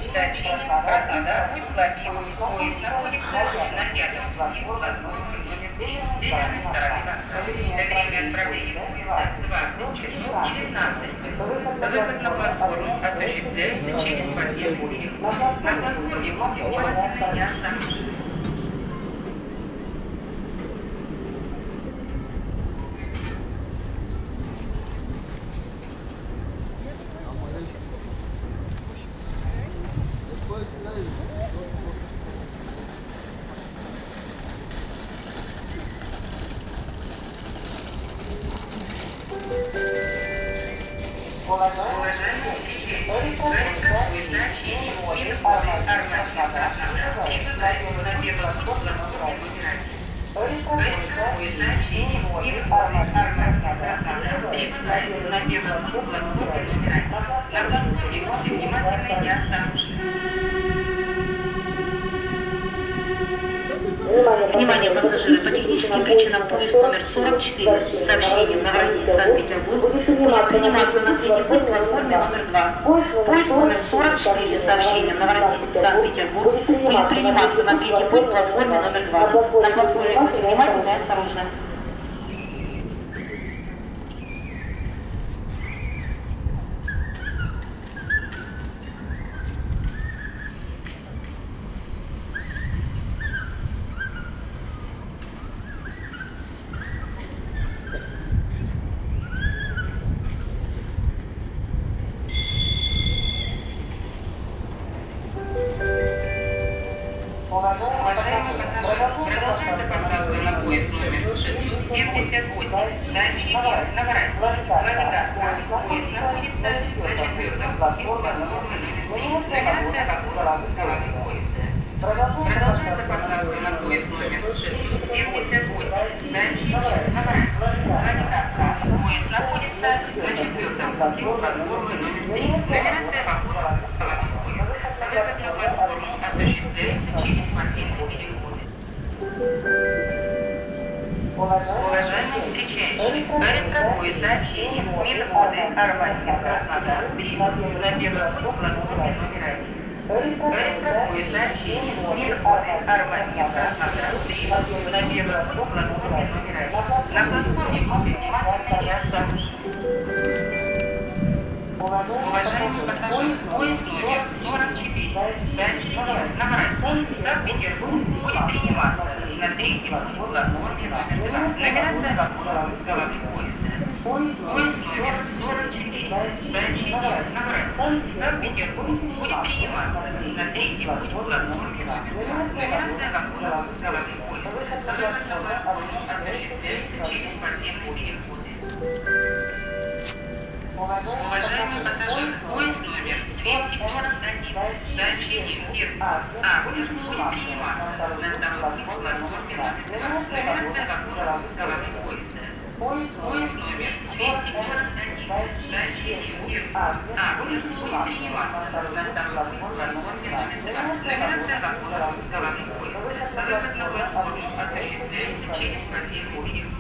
S1: Краснодар, Усть-Лабинск, поезд находится на пятом пути платформы номер северной стороны вокзала. Время отправления поезда двадцать часов девятнадцать минут. Выход на платформу осуществляется через подземный переход. На платформе будет внимательно и осторожно. Уважаемые встречи, поезда через переходы Арматина прибывают на первом платформе номер один. Поезда через переходы Арматина прибывают на первом платформе номер один. На платформе будьте внимательны и осторожны.
S4: Внимание, пассажиры! По техническим причинам поезд номер сорок четыре с сообщением Новороссийск-Санкт-Петербург будет приниматься на третий путь платформе номер два. Поезд номер сорок четыре с сообщением Новороссийск-Санкт-Петербург будет приниматься на третий путь платформе номер два. На платформе будьте внимательны и осторожны.
S1: Уважаемые пассажиры, продолжается посадка на поезд номер шестьсот семьдесят восемь. Сообщение Новороссийск. Владикавказ. Поезд находится на четвертом пути платформы номер три. Номерация вагона головы поезда. Продолжается посадка на поезд номер шестьсот семьдесят восемь. Сообщение Новороссийск. Владикавказ. Поезд находится на четвертом пути платформы номер три. Номерация вагона головы поезда. Выход на платформу осуществляется через подземный переход. Уважаемые встречающие, порядковое сообщение Минходы Арматин Краснодар прибыл на первый путь платформе номер один. Порядковое сообщение Минходы Арматин Краснодар прибыл на первый путь платформе номер один. На платформе будьте внимательны и осторожны. Уважаемые пассажиры, поезд номер сорок четыре, сообщение Новороссийск, Санкт-Петербург будет приниматься на третьем пути платформе номер два. Номерация вагона головы поезда. Поезд номер сорок четыре, сообщение Новороссийск, Санкт-Петербург будет приниматься на третьем пути платформе номер два. Номерация вагона головы поезда. Выход на платформу осуществляется через подземный переход. Уважаемые пассажиры, поезд номер двести сорок один, сообщение Иркутск, Адлер будет приниматься на второй путь платформе номер два. Номерация вагона головы поезда. Поезд номер двести сорок один, сообщение Иркутск, Адлер будет приниматься на второй путь платформе номер два. Номерация вагона головы поезда. Выход на платформу осуществляется через подземный переход.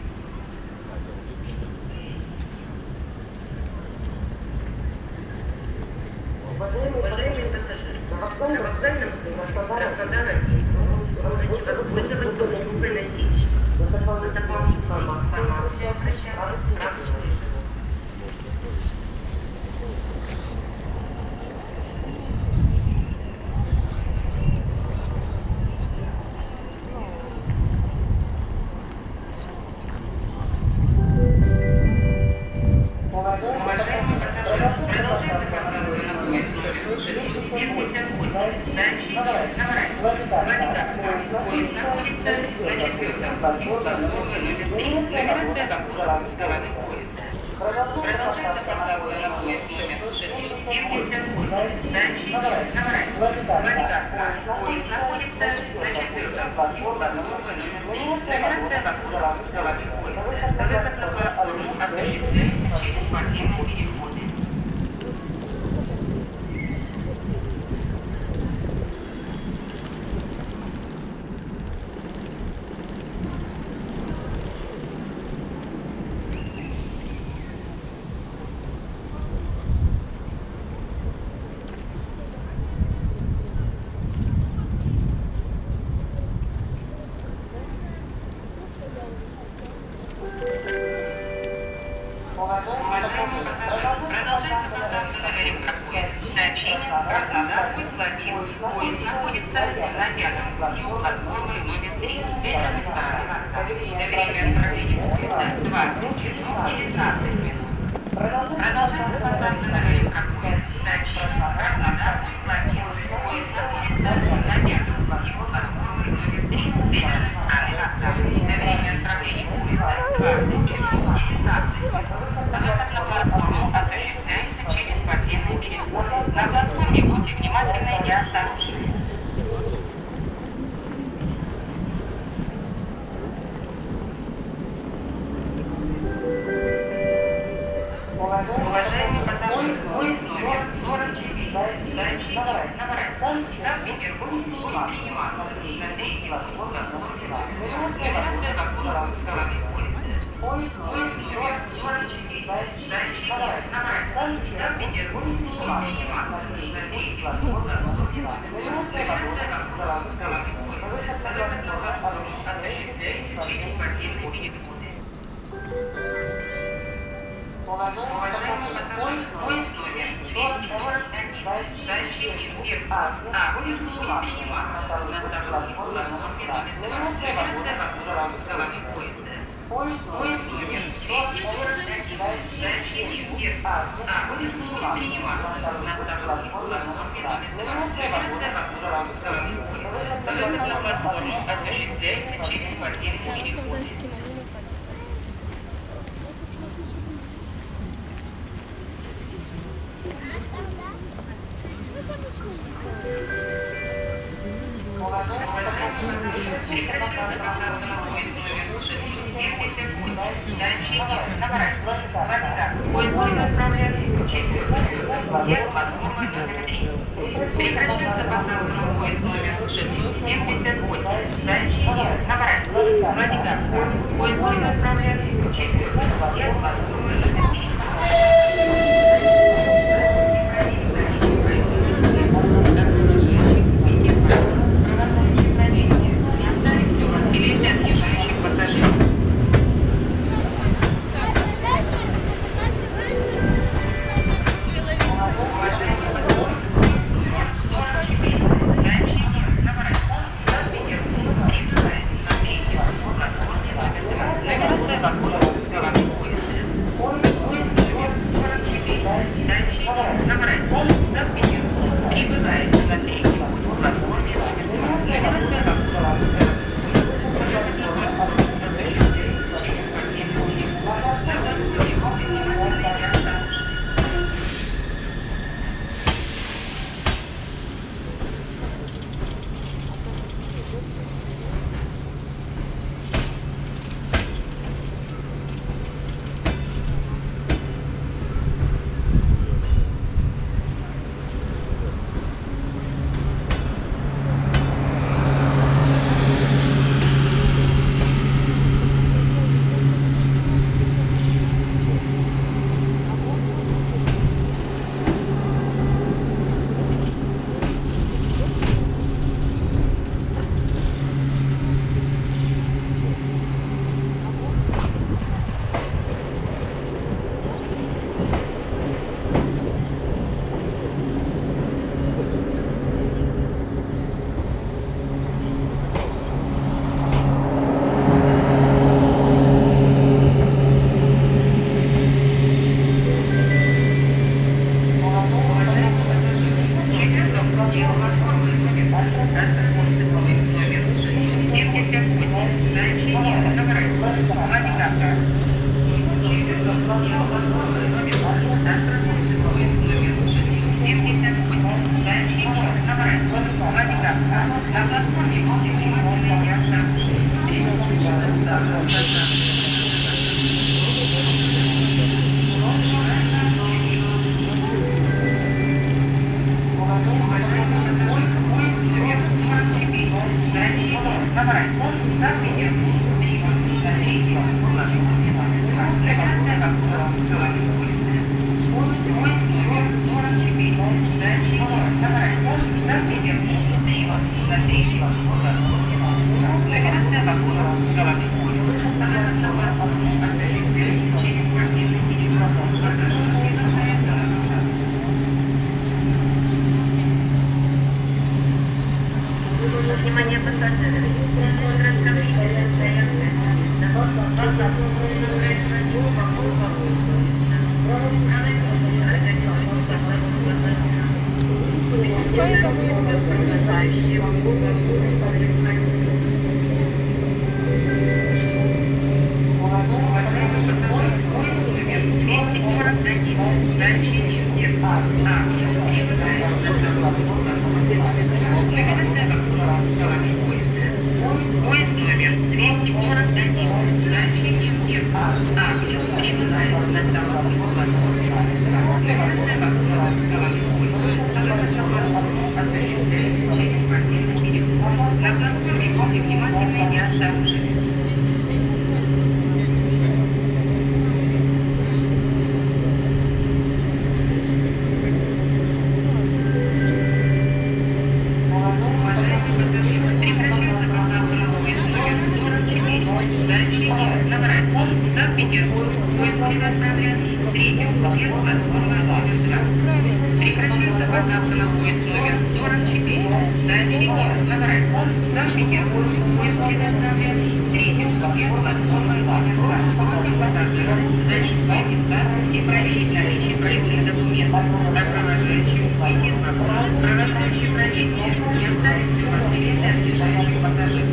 S1: Уважаемые пассажиры, на вокзальном Краснодар-один можете воспользоваться услугой носильщика. За дополнительную информацию обращайтесь к транспорту. Уважаемые пассажиры, продолжается посадка на поезд номер шестьсот семьдесят восемь. Сообщение Новороссийск. Владикавказ. Поезд находится на четвертом пути платформы номер три. Номерация вагона головы поезда. Продолжается посадка на поезд номер шестьсот семьдесят восемь. Сообщение Новороссийск. Владикавказ. Поезд находится на четвертом пути платформы номер три. Номерация вагона головы поезда. Выход на платформу осуществляется через подземный переход. Уважаемые пассажиры, поезд номер сорок четыре, Зайчий, Новоросийск, Санкт-Петербург, будет приниматься на третьем вагоне Номерация вагона головный поезд. Поезд номер сорок четыре, Зайчий, Новоросийск, Санкт-Петербург, будет приниматься на третьем вагоне Номерация вагона головный поезд. Осуществляется через подземные переходы. Уважаемые пассажиры, поезд номер двести сорок один, Зайчий, Иркутск, А, будет приниматься на станции платформе номер два, головный поезд. Поезд номер двести сорок один, Зайчий, Иркутск, А, будет приниматься на станции платформе номер два, головный поезд. Станция платформы осуществляется через подземные переходы. Поезд будет отправляться в четвертую платформу номер три. Прекратится посадка поезд номер шестьсот семьдесят восемь, Зайчий, Новоросийск, Владикавказ. Поезд будет отправляться в четвертую платформу номер три. Внимание пассажиров. Расскажите состояние. Посадка.
S4: Следующий вагон находится в Лесной. Уважаемые пассажиры, поезд номер двести сорок один, дальше Нижнев, А, прибывает на Савву. Номерация вагона головы поезда. Поезд номер двести сорок один, дальше Нижнев, А, прибывает на Савву. Номерация вагона головы поезда. Осуществляется через квартирный переход. На платформе будьте внимательны и осторожны. Санкт-Петербург, поезд предоставляет третью пакет платформы номер два. Прекращается посадка на поезд номер сорок четыре. Дальше Новороссийск, Санкт-Петербург, поезд предоставляет третью пакет платформы номер два. Пассажирам занять свои места и проверить наличие проездных документов. А провожающим выйти из вагона, провожающий проверение, не оставить припортили для отъезжающих пассажиров.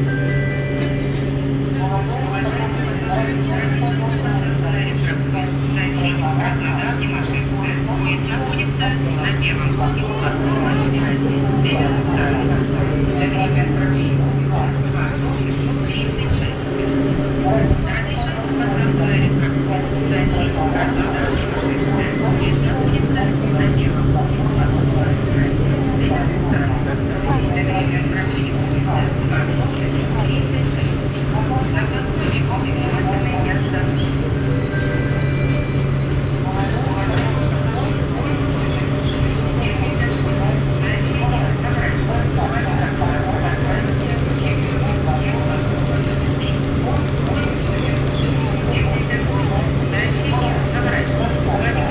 S4: Краснодар и Машинская. Поезд находится на первом пути платформы номер один. Время отправления тридцать шесть минут. Разрешается посадка на электроскоп. Затем Краснодар и Машинская. Поезд находится на первом пути платформы номер один. Время отправления тридцать шесть минут. На платформе будьте внимательны и осторожны. Thank you.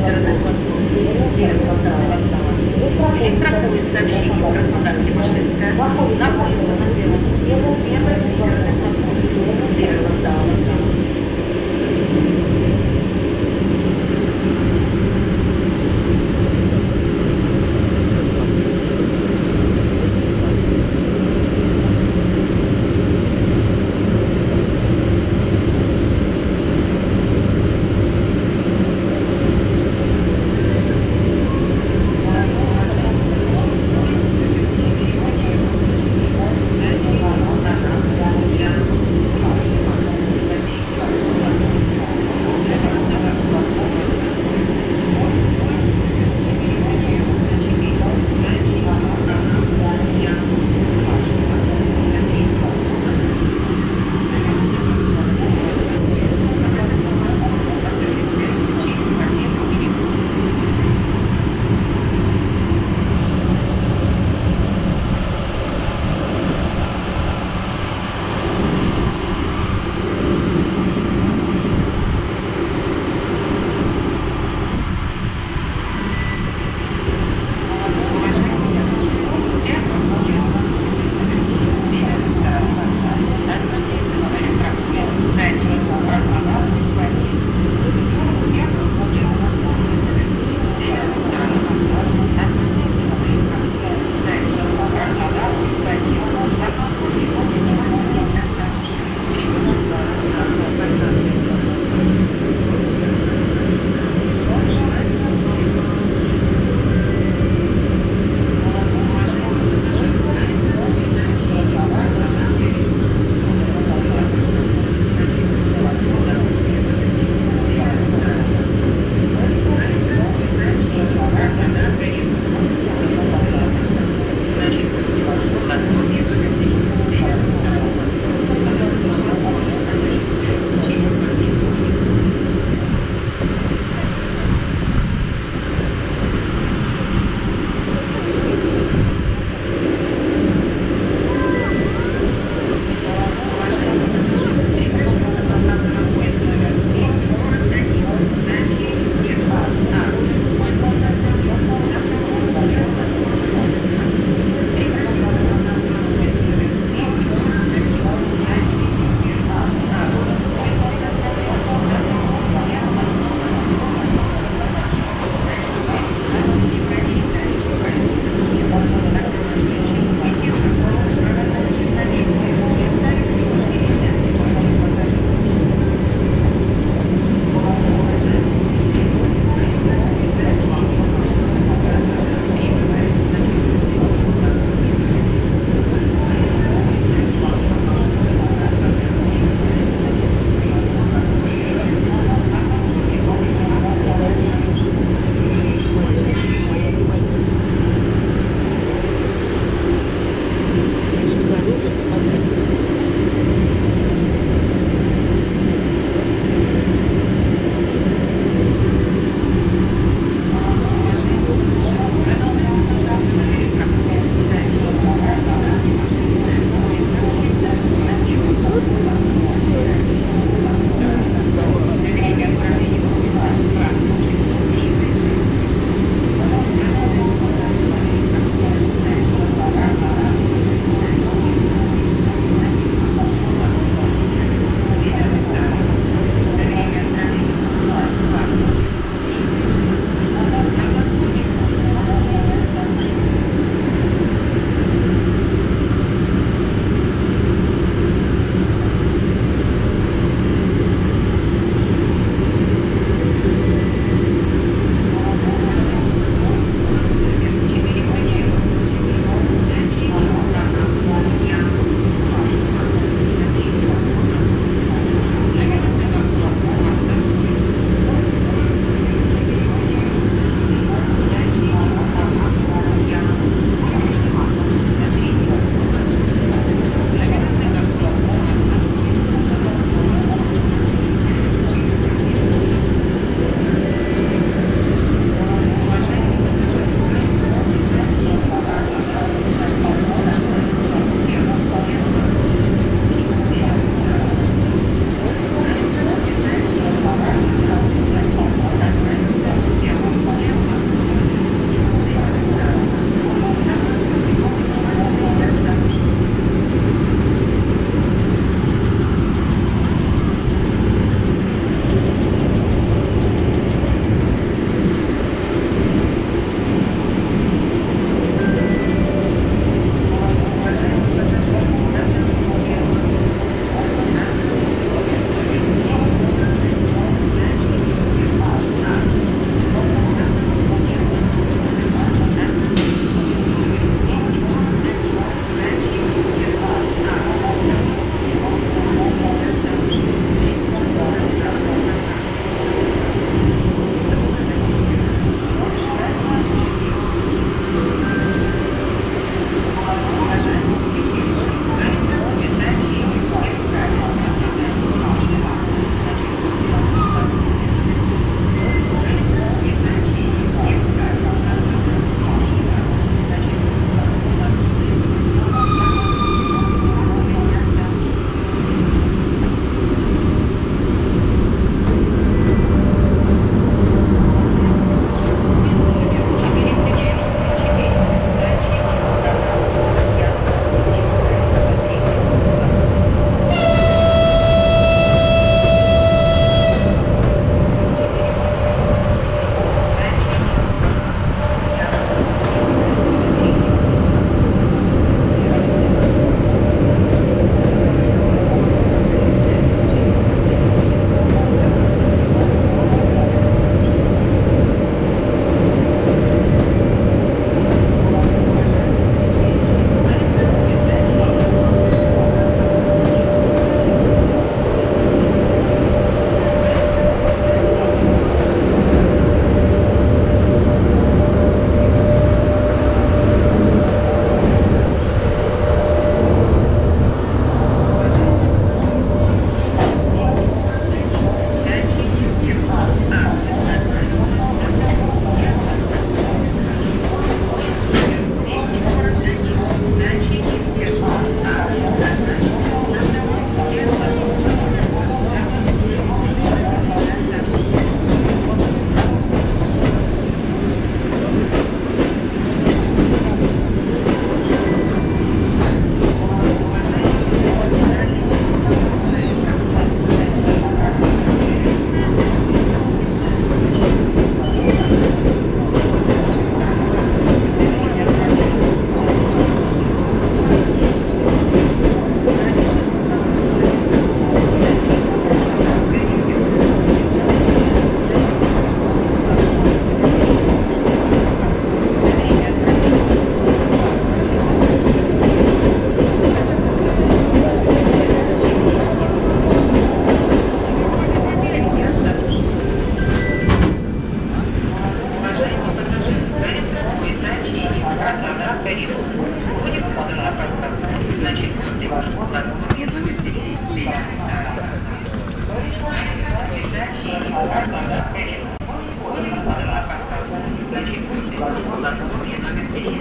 S4: северный вокзал. Электропоезд с сообщением Краснодар-Тимошевская находится на первом первый северный вокзал. Северный вокзал.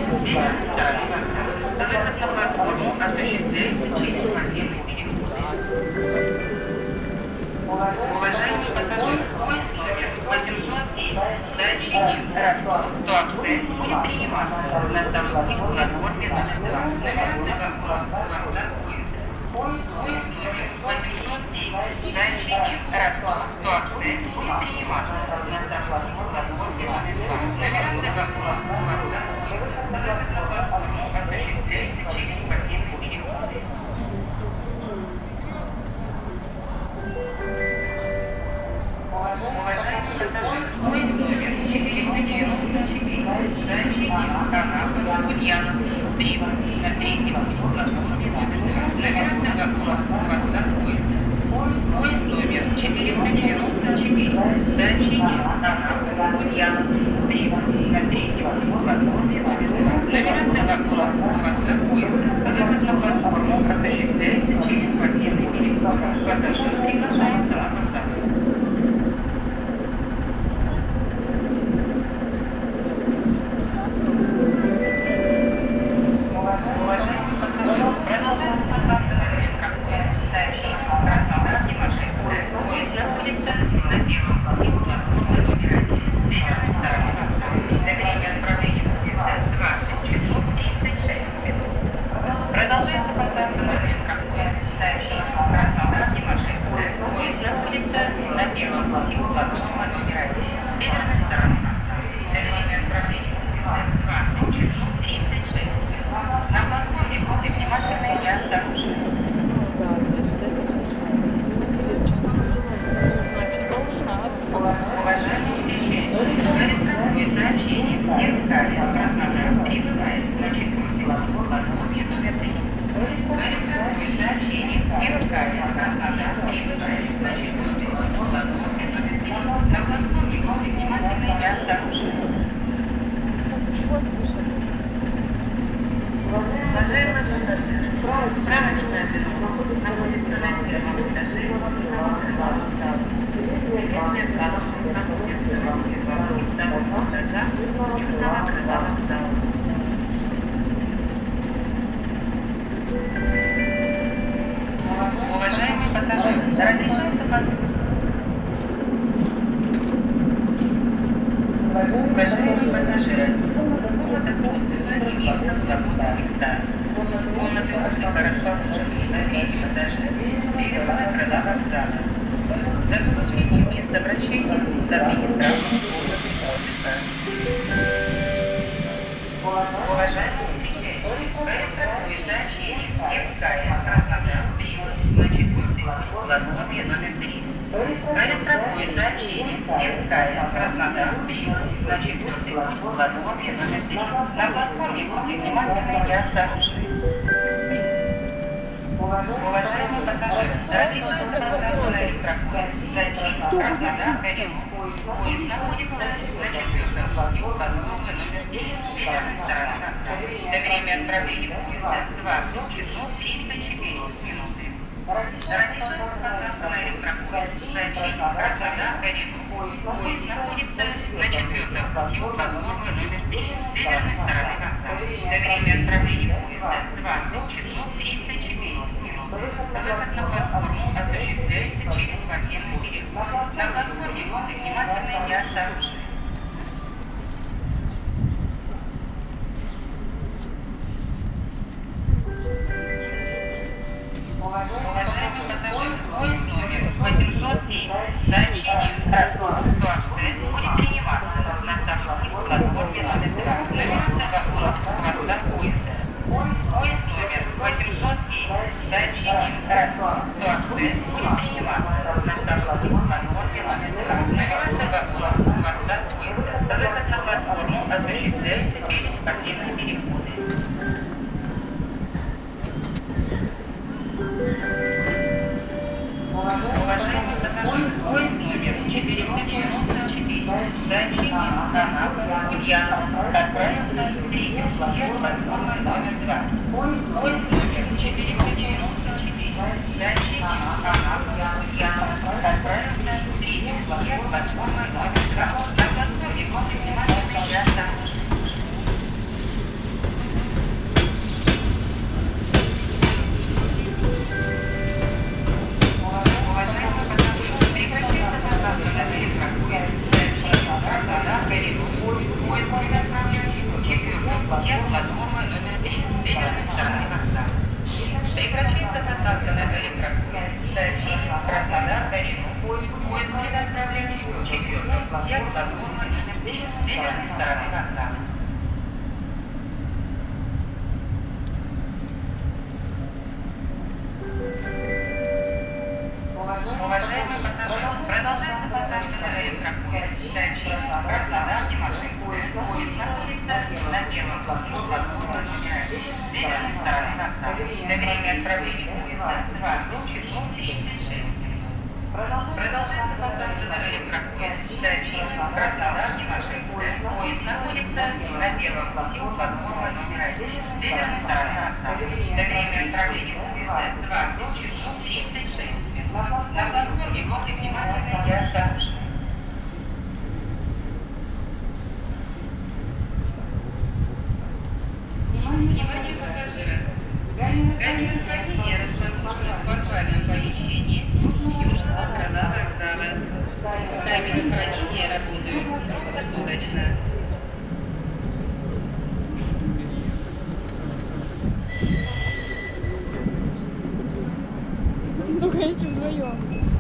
S1: северной стороны вокзала. Выход на платформу осуществляется через подземный переход. Уважаемые пассажиры, поезд номер восемьсот десять сообщение Туапсе будет приниматься на станции платформе номер два. Номера вокзала поезда поезда. Поезд номер восемьсот десять сообщение Туапсе будет приниматься на станции платформе номер два. Номера вокзала поезда поезда. Выход на платформу осуществляется через подземный переход. Уважаемые пассажиры, поезд номер четыреста девяносто четыре, сообщение Анапа, Ульяновск, прибыл на третьем платформе номер два. Номера вокзала поезда. Поезд номер четыреста девяносто четыре, сообщение Анапа, Ульяновск, прибыл на третьем платформе номер два. Номера вокзала поезда. Выход на платформу осуществляется через подземный переход. Пассажир приглашается на посадку. Уважаемые пассажиры, продолжается посадка на электрокоин. Сообщение Краснодар Тимошевская. Поезд находится на первом пути платформы номер один. Северной стороны вокзала. Время отправления поезда двадцать часов тридцать шесть минут. Продолжается посадка на электрокоин. Сообщение Краснодар Тимошевская. Поезд находится на первом пути платформы номер один. Северной стороны вокзала. Время отправления поезда двадцать часов тридцать шесть минут. На платформе будьте внимательны и осторожны. Уважаемые встречные, электрокоин сообщение Дерская Краснодар прибывает на четвертый платформе номер три. Электрокоин сообщение Дерская Краснодар прибывает на четвертый платформе номер три. На платформе будьте внимательны и осторожны. Уважаемые пассажиры, справочная дорога находится на первом этаже первого вокзала. Секретная зала находится на первом второго этажа южного крыла вокзала. Уважаемые пассажиры, разрешается посадка. Уважаемые пассажиры, комната отдыха имеется свободный гектар. Комнаты отдыха расположены на третьем этаже северного крыла вокзала. За получением места вращения за администрацией комнаты отдыха. Уважаемые встречные, электрокоин сообщение Дерская Краснодар прибыл на четвертый платформе номер три. Электрокоин сообщение Дерская Краснодар прибыл на четвертый платформе номер три. На платформе будьте внимательны и осторожны. Уважаемые пассажиры, разрешается посадка на электрокоин сообщение Краснодар-Оренбург. Поезд находится на четвертом пути платформы номер три северной стороны вокзала. Время отправления поезда двадцать часов тридцать четыре минуты. Разрешается посадка на электрокоин сообщение Краснодар-Оренбург. Поезд находится на четвертом пути платформы номер три северной стороны вокзала. Время отправления поезда двадцать часов тридцать четыре минуты. Выход на платформу осуществляется через подземный переход. На платформе будьте внимательны и осторожны. Уважаемые пассажиры, поезд номер восемьсот семь сообщение Туапсе будет приниматься на станции платформе номер два. Номера вокзала поезда. Поезд номер восемьсот семь сообщение Туапсе будет приниматься на станции платформе номер два. Номера вокзала поезда. Выход на платформу осуществляется через подземные переходы. Уважаемые пассажиры, поезд номер четыреста девяносто четыре сообщение Анапа, Ульяновск отправился в третью платформу номер два. Поезд номер четыреста девяносто четыре сообщение Анапа, Ульяновск отправился в третью платформу номер два. На платформе будьте внимательны и осторожны. Поезд будет отправляющий четвертого пути от платформы номер три с северной стороны вокзала. Прекращается посадка на электропоезд. Сообщение Краснодар-Горину. Поезд будет отправляющий четвертого пути от платформы номер три с северной стороны вокзала. Уважаемые пассажиры, продолжается посадка на электропоезд. Сообщение Краснодар-Димаши. Поезд находится на первом пути от платформы номер один с северной стороны вокзала. До времени отправления поезда двадцать часов тридцать шесть минут. Продолжается посадка на электропоезд. Сообщение Краснодар-Димаши. Поезд находится на первом пути от платформы номер один с северной стороны вокзала. До времени отправления поезда двадцать часов тридцать шесть минут. На платформе будьте внимательны и осторожны. Внимание пассажиры! Радиоизлучение расположено в подвальном помещении Южного крыла вокзала. Камеры хранения работают круглосуточно.
S3: Ну, конечно, вдвоем.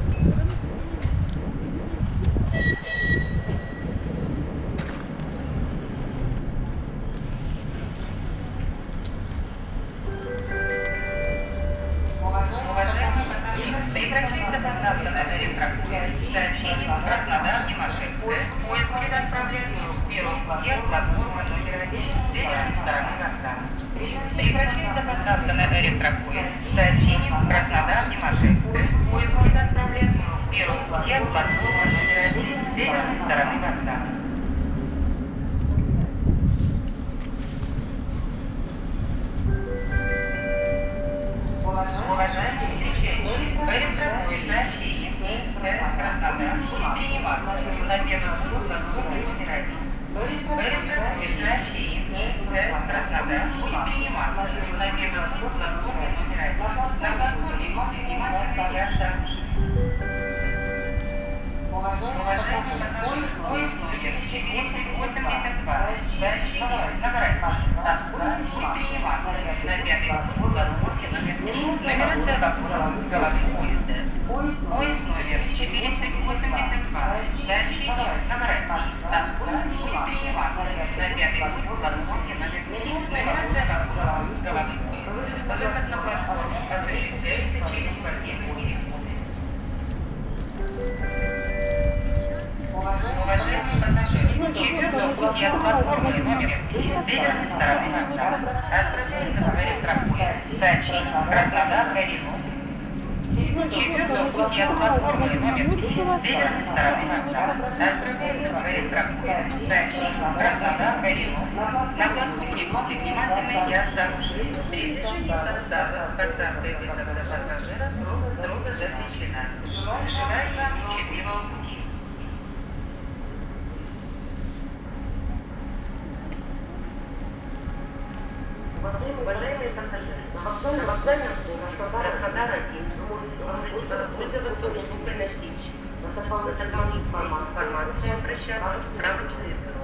S1: Уважаемые пассажиры, прекращается посадка на электропоезд. Сообщение Краснодар-Димаши. Поезд будет отправляться в первом пути от платформы номер один с северной стороны вокзала. Прекращается посадка на электропоезд. Сообщение Краснодар-Димаши. Поезд будет отправляться в первом пути от платформы номер один с северной стороны вокзала. Уважаемые встречающие, в электропоезд сообщение Краснодар будет приниматься на первом пути платформы номер один. В электропоезд сообщение Краснодар будет приниматься на первом пути платформы номер один. На платформе будьте внимательны и осторожны. Уважаемые пассажиры, поезд номер четыреста восемьдесят два, сообщение Новороссийск, Москва будет приниматься на пятой платформе номер три. Нумерация вагонов головы поезда. Поезд номер четыреста восемьдесят два, сообщение Новороссийск, Москва будет приниматься на пятой платформе номер три. Нумерация вагонов головы поезда. Выход на платформу осуществляется через подземные переходы. Уважаемые пассажиры, четвертого пути от платформы номер три с северной стороны вокзала отправляется в электропоезд. Сообщение Краснодар-Горину. Четвертого пути от платформы номер три с северной стороны вокзала отправляется в электропоезд. Сообщение Краснодар-Горину. На платформе будьте внимательны и осторожны. При движении состава посадка и высадка пассажиров строго запрещена. Желаю вам счастливого пути.
S4: Уважаемые пассажиры, на вокзале Краснодар-один можете воспользоваться услугой носильщика. Дополнительная информация обращаться в справочный бюро.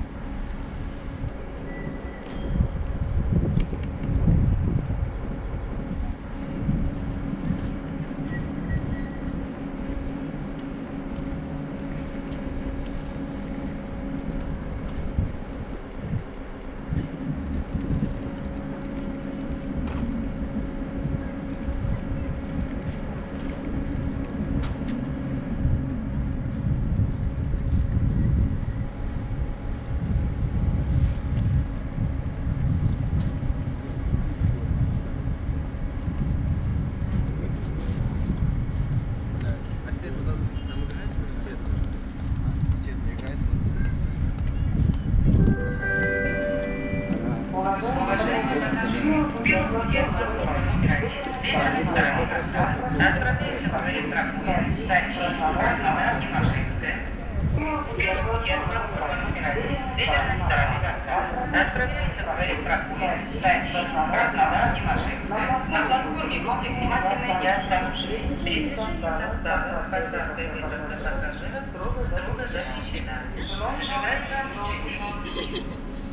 S1: Отправляется в электропоезд. Сообщение Краснодар-Димаши. Первый путь от платформы номер один с северной стороны вокзала. Отправляйте в дверь проходит сообщение Краснодар Тимошевская. На платформе будьте внимательны и осторожны. Передвижение состава, посадка и высадка пассажиров строго запрещена. Желаю вам лучших дней.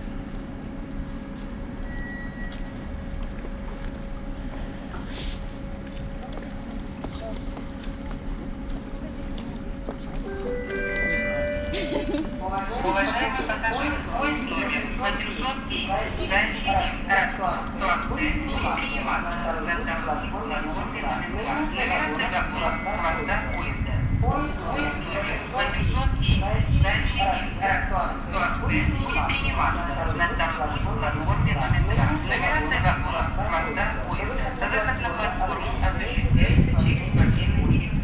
S1: Уважаемые пассажиры, поезд номер восемьсот семь, сообщение Ростов-Туапсе, приниматься на станции платформе номер два. Нумерация вагонов хвоста поезда. Поезд номер восемьсот семь, сообщение Ростов-Туапсе, будет приниматься на станции платформе номер два. Нумерация вагонов хвоста поезда. Выход на платформу осуществляется через спортивный телефон.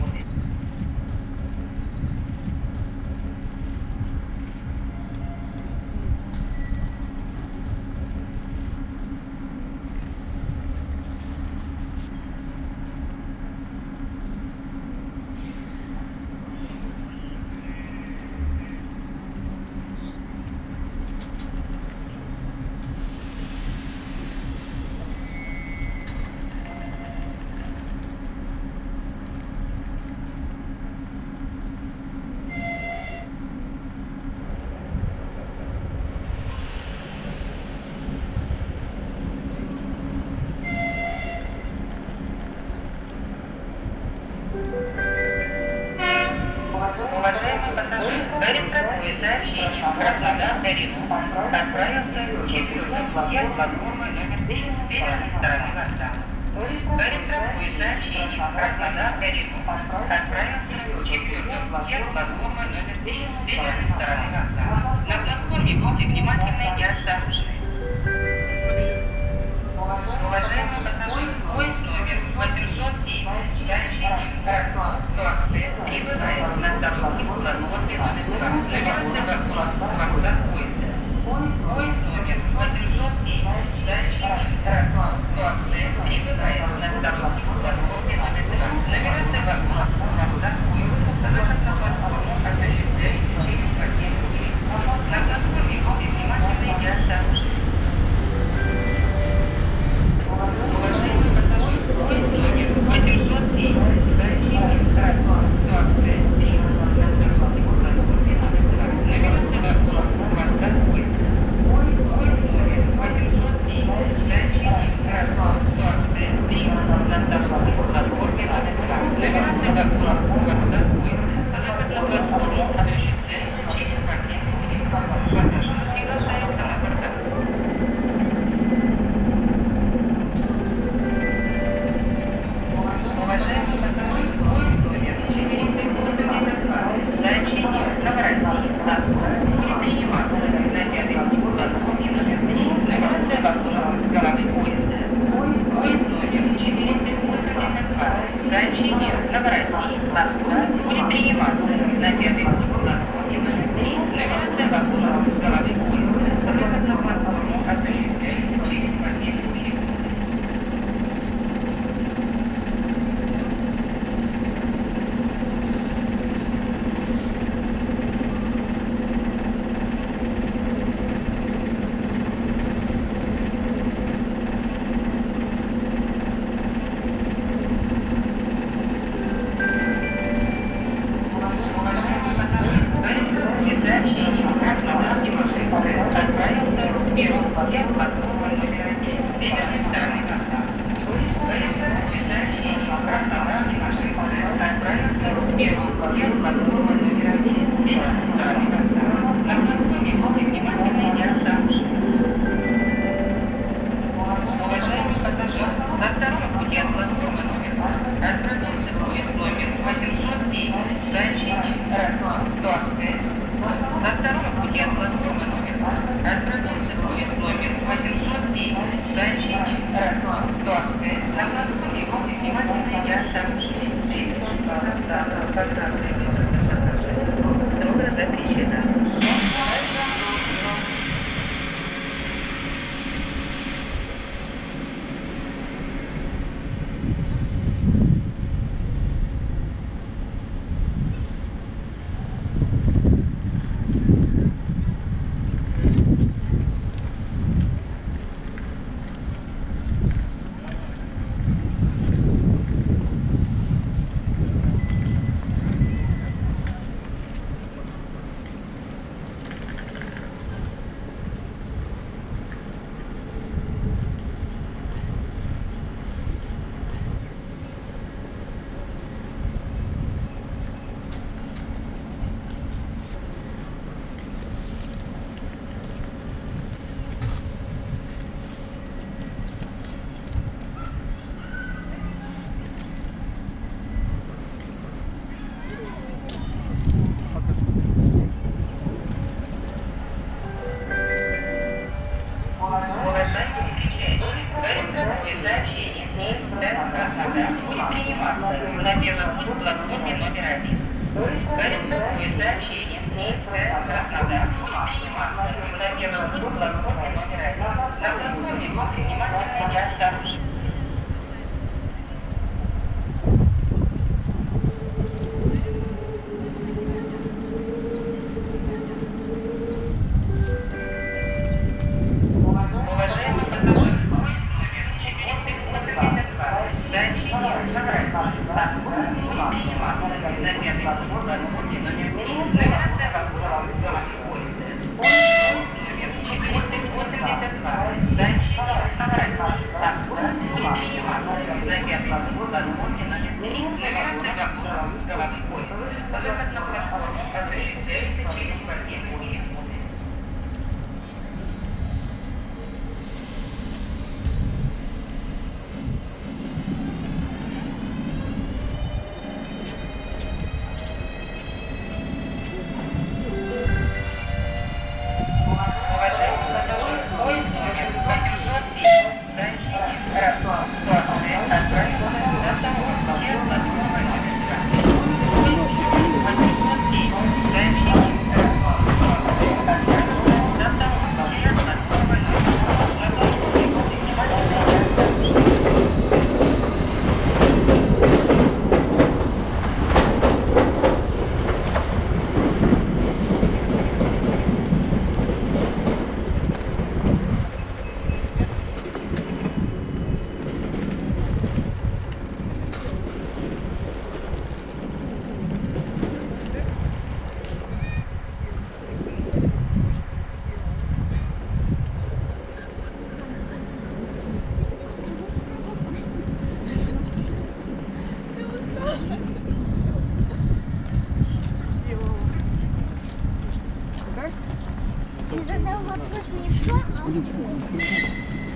S1: Уважаемые пассажиры, регистрационное сообщение Краснодар-Оренбург отправился четвертый пакет платформы номер три с северной стороны вокзала. Регистрационное сообщение Краснодар-Оренбург отправился четвертый пакет платформы номер три с северной стороны вокзала. На платформе будьте внимательны и осторожны. Уважаемые пассажиры, поезд номер восемьсот семь, сообщение Ростов-Туапсе, прибывает на станцию платформе номер два. Нумерация вагонов хвоста поезда. Поезд номер восемьсот семь, сообщение Ростов-Туапсе, прибывает на станцию платформе номер два. Нумерация вагонов хвоста поезда. Выход на платформу осуществляется через спортивный телефон. На платформе будьте внимательны и осторожны. дело путь к платформе номер один. Кольцевое сообщение Снейская, Краснодар будет приниматься на дело путь к платформе номер один. На платформе будьте внимательны и осторожны. Уважаемые пассажиры, поезд номер четыреста восемьдесят два, сообщение Фотографии, Москва, будет приниматься на пятой платформе номер три, нумерация вопросов головы поезда. Поезд номер четыреста восемьдесят два, сообщение Фотографии, Москва, будет приниматься на пятой платформе номер три, нумерация вопросов головы поезда. Выход на платформу осуществляется через подземный переход.
S6: Ты задал вопрос не что, а что?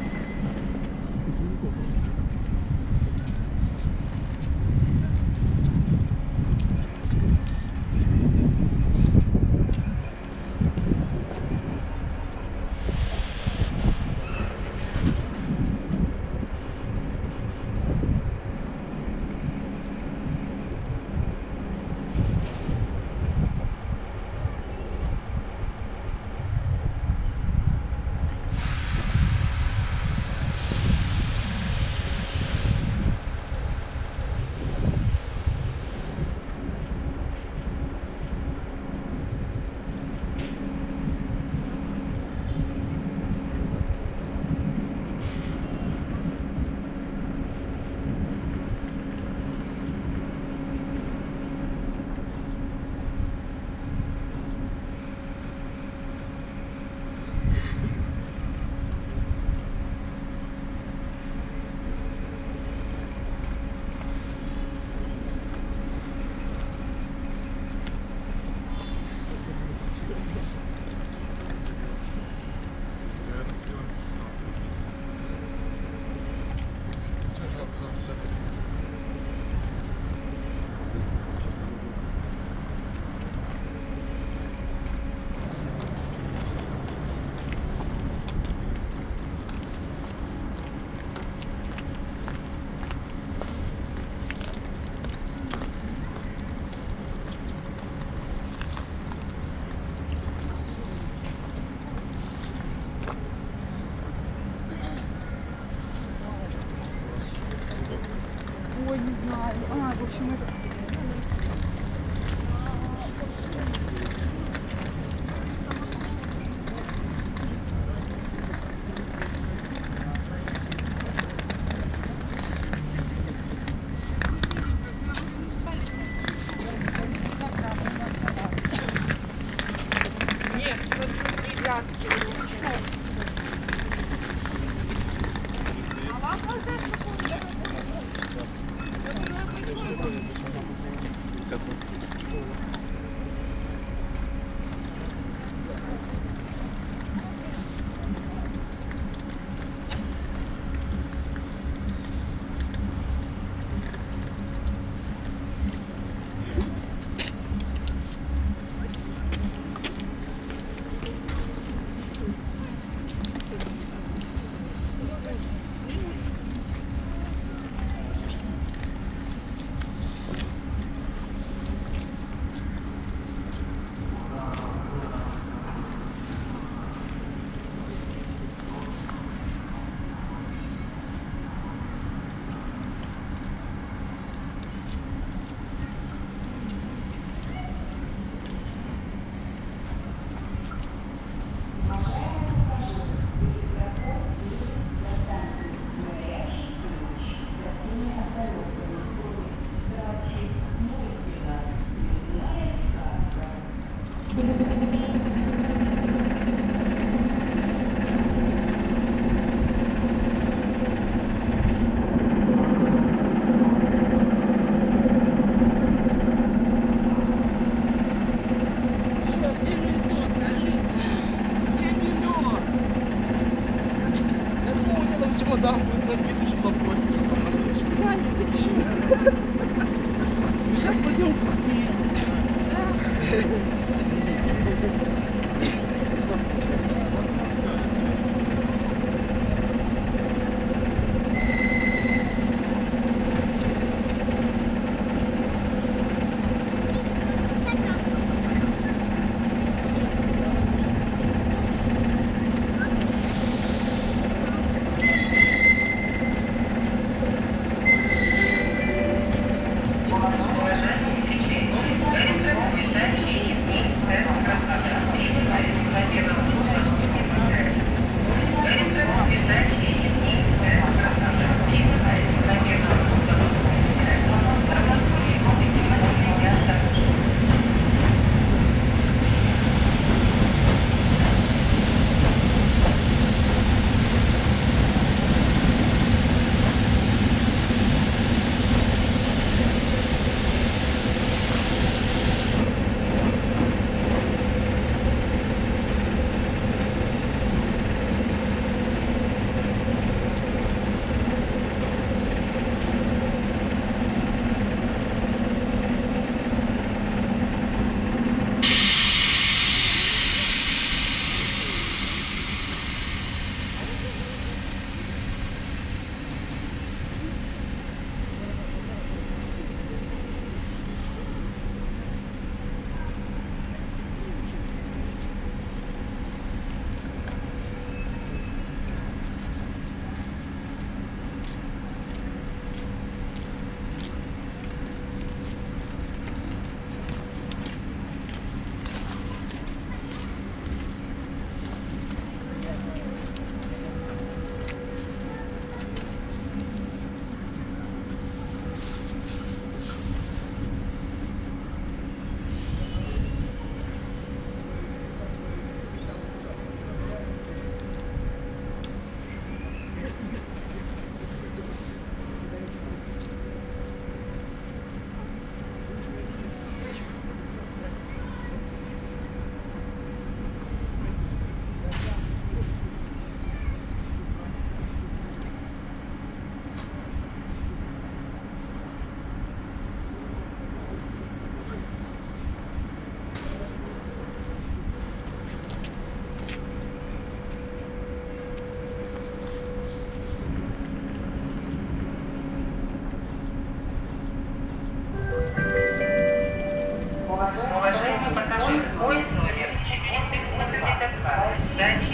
S3: Ой, не знаю. А, в общем, это... Нет, смотри, привязки. А вам можно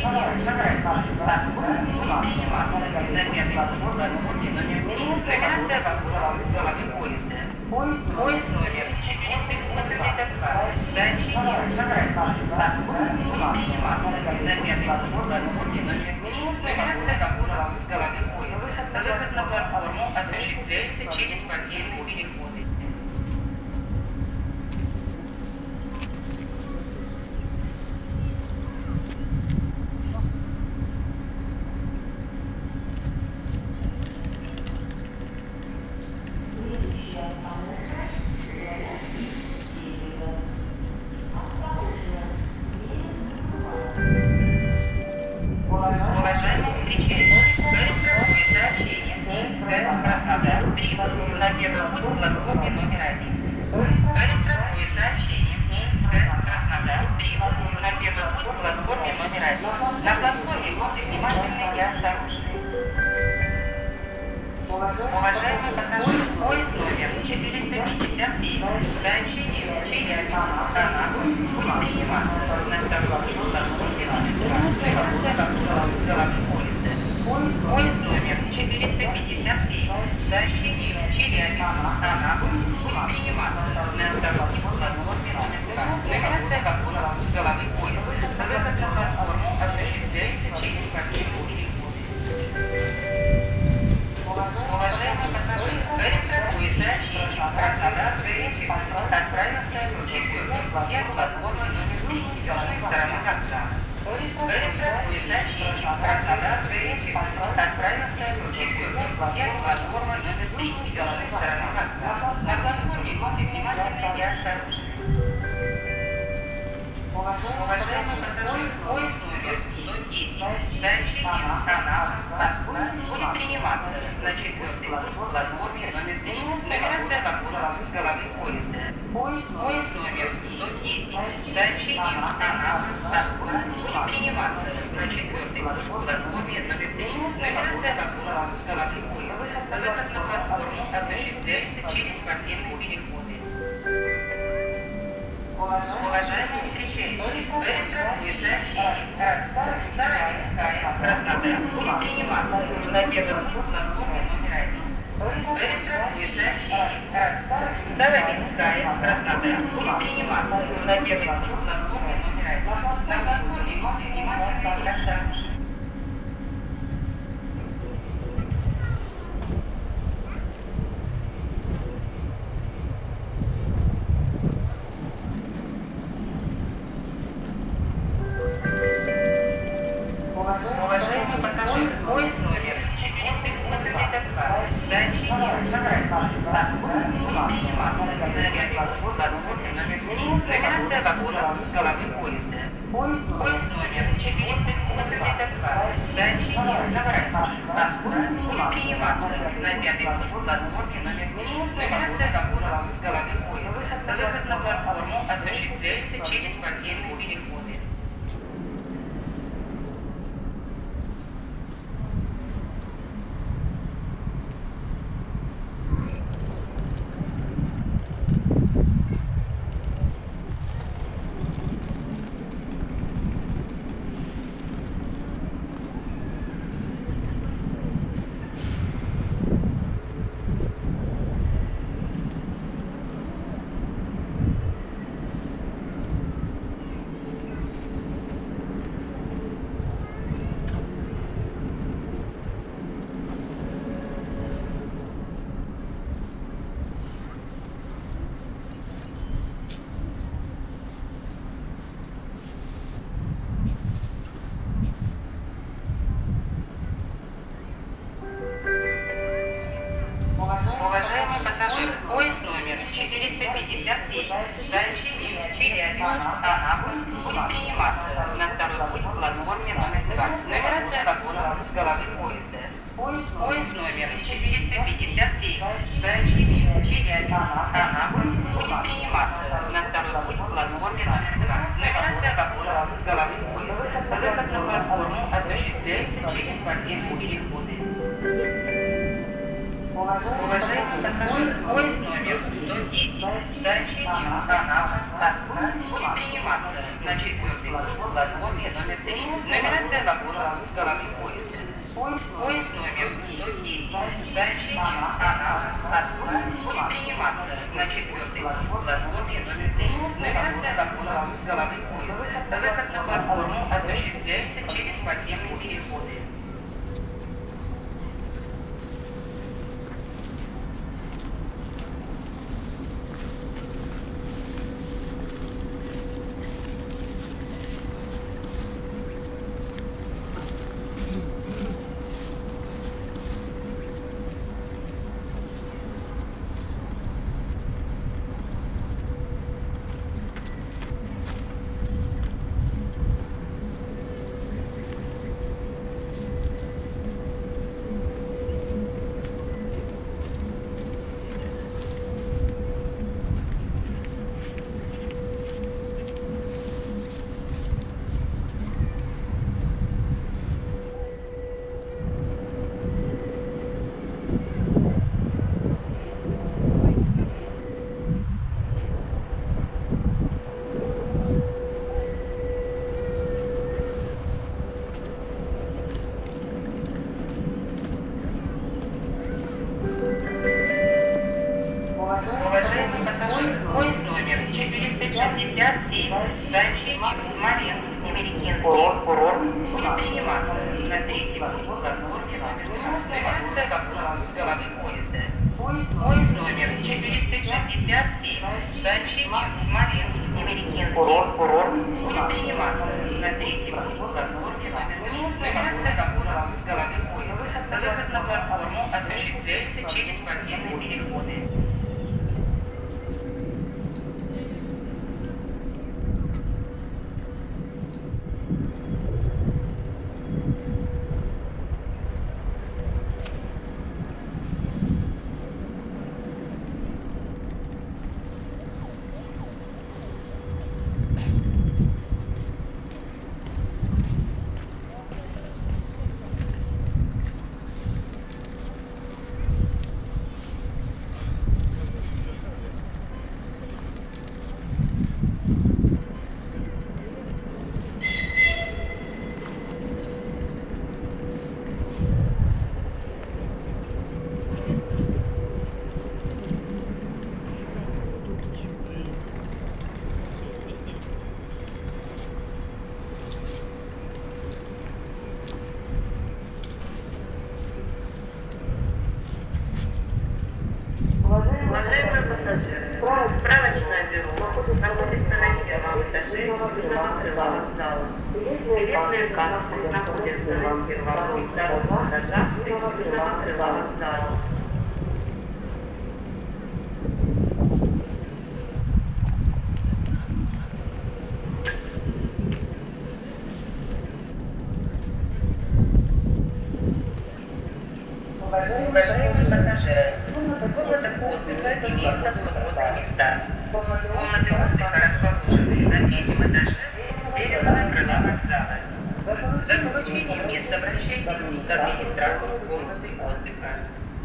S1: Сообщение «Пограничный паспорт» будет приниматься на пятый путь платформе номер три. Нумерация вагона головы поезда. Поезд номер четыреста восемьдесят два. Сообщение «Пограничный паспорт» будет приниматься на пятый путь платформе номер три. Нумерация вагона головы поезда. Выход на платформу осуществляется через подземные переходы. Уважаемые встречающие, электронное сообщение Минская, Краснодар, Прибыль, на первый путь в платформе номер один. Электронное сообщение Минская, Краснодар, Прибыль, на первый путь в платформе номер один. На платформе будьте внимательны и осторожны. Уважаемые пассажиры, поезд номер четыреста пятьдесят семь, сообщение Челябинск, Анапа, будет приниматься на второй путь в платформе номер два. Головы поезда. Поезд номер четыреста пятьдесят семь, сообщение Челябинск, Анапа, будет приниматься на второй путь в платформе номер два. Нумерация вагонов головы поезда. Выход на платформу осуществляется через подземные переходы. Уважаемые пассажиры, электронное сообщение Краснодар, Горячев отправился в четвертый пакет платформы номер три, южной стороны вокзала. Электронное сообщение Краснодар, Горячев отправился в четвертый пакет платформы номер три, южной стороны вокзала. На платформе будьте внимательны и осторожны. Уважаемые пассажиры, поезд номер сто десять, сообщение Анапа, Москва, будет приниматься на четвертый путь в платформе номер три. Нумерация вагонов головы поезда. Поезд номер сто десять, сообщение Анапа, Москва, будет приниматься на четвертый путь в платформе номер три. Нумерация вагонов головы поезда. Выход на платформу осуществляется через подземные переходы. Уважаемые встречающие, электронное сообщение Старовинская, Краснодар, будет приниматься на первый путь в платформе номер один. Электронное сообщение Старовинская, Краснодар, будет приниматься на первый путь в платформе номер один. На платформе будьте внимательны и осторожны. Уважаемые пассажиры, поезд номер четыреста восемьдесят два, сообщение Пограничный паспорт будет приниматься на пятый путь в платформе номер три. Нумерация вагонов головы поезда. Поезд номер четыреста восемьдесят два, сообщение Пограничный паспорт будет приниматься на пятый путь в платформе номер три. Нумерация вагонов головы поезда. Выход на платформу осуществляется через подземные переходы. Уважаемые пассажиры, поезд номер четыреста пятьдесят семь, сообщение Челябинск, Анапа, будет приниматься на второй путь в платформе номер два. Нумерация вагонов головы поезда. Поезд номер четыреста пятьдесят семь, сообщение Челябинск, Анапа, будет приниматься на второй путь в платформе номер два. Нумерация вагонов головы поезда. Выход на платформу осуществляется через подземные переходы. Уважаемые пассажиры, поезд номер сто десять, сообщение Анапа, Москва, будет приниматься на четвертый путь в платформе номер три. Нумерация Номерация вагона с головы поезда. Поезд номер сто десять с сообщением «Анна, Москва» будет приниматься на четвертой платформе номер три. Номерация вагона с головы поезда. Выход на платформу осуществляется через подземные переходы. Уважаемые пассажиры, поезд номер четыреста шестьдесят семь с сообщением «Смоленск, Немерикинский курорт» будет приниматься на третьей платформе номер два. Номерация вагона с головы поезда. Поезд номер четыреста шестьдесят семь с сообщением «Смоленск, Немерикинский курорт» будет приниматься на третьей платформе номер два. Номерация вагона с головы поезда. Выход на платформу осуществляется через подземные переходы. Уважаемые пассажиры, справочное бюро находится на первом этаже южного вокзала. Билетные кассы находятся на первом и втором этажах южного вокзала. Уважаемые пассажиры, в комнатах отдыха имеются свободные места. Комнаты отдыха расположены на третьем этаже северного крыла вокзала. За получением места обращайтесь к администратору комнаты отдыха.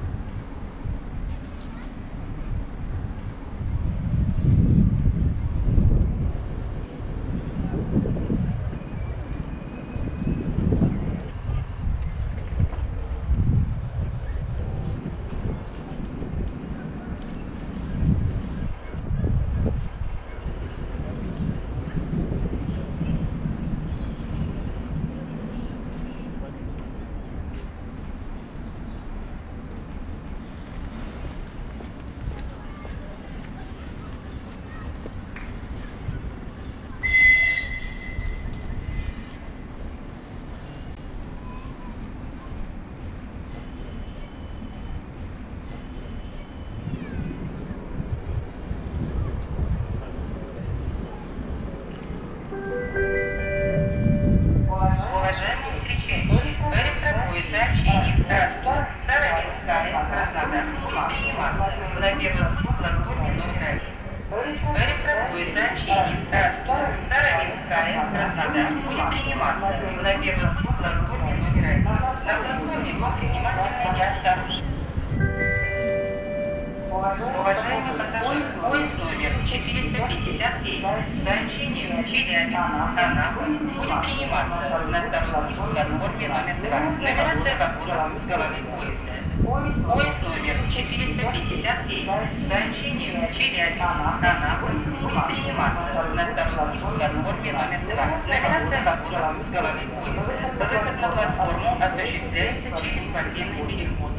S1: Краснодар будет приниматься на первом платформе номер один. На платформе внимательно следят за оружием. Уважаемый пассажир, поезд номер четыреста пятьдесят девять, сообщение Челябинск, Анапа, будет приниматься на второй путь платформе номер два. Нумерация вагона с головы поезда. Поезд номер четыреста пятьдесят девять, сообщение Челябинск, Анапа, будет приниматься на второй путь платформе номер два. Нумерация вагона с головы поезда. Выход на платформу осуществляется через подземный переход.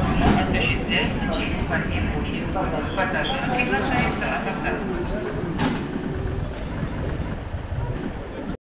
S1: Пассажиры приглашаются на посадку.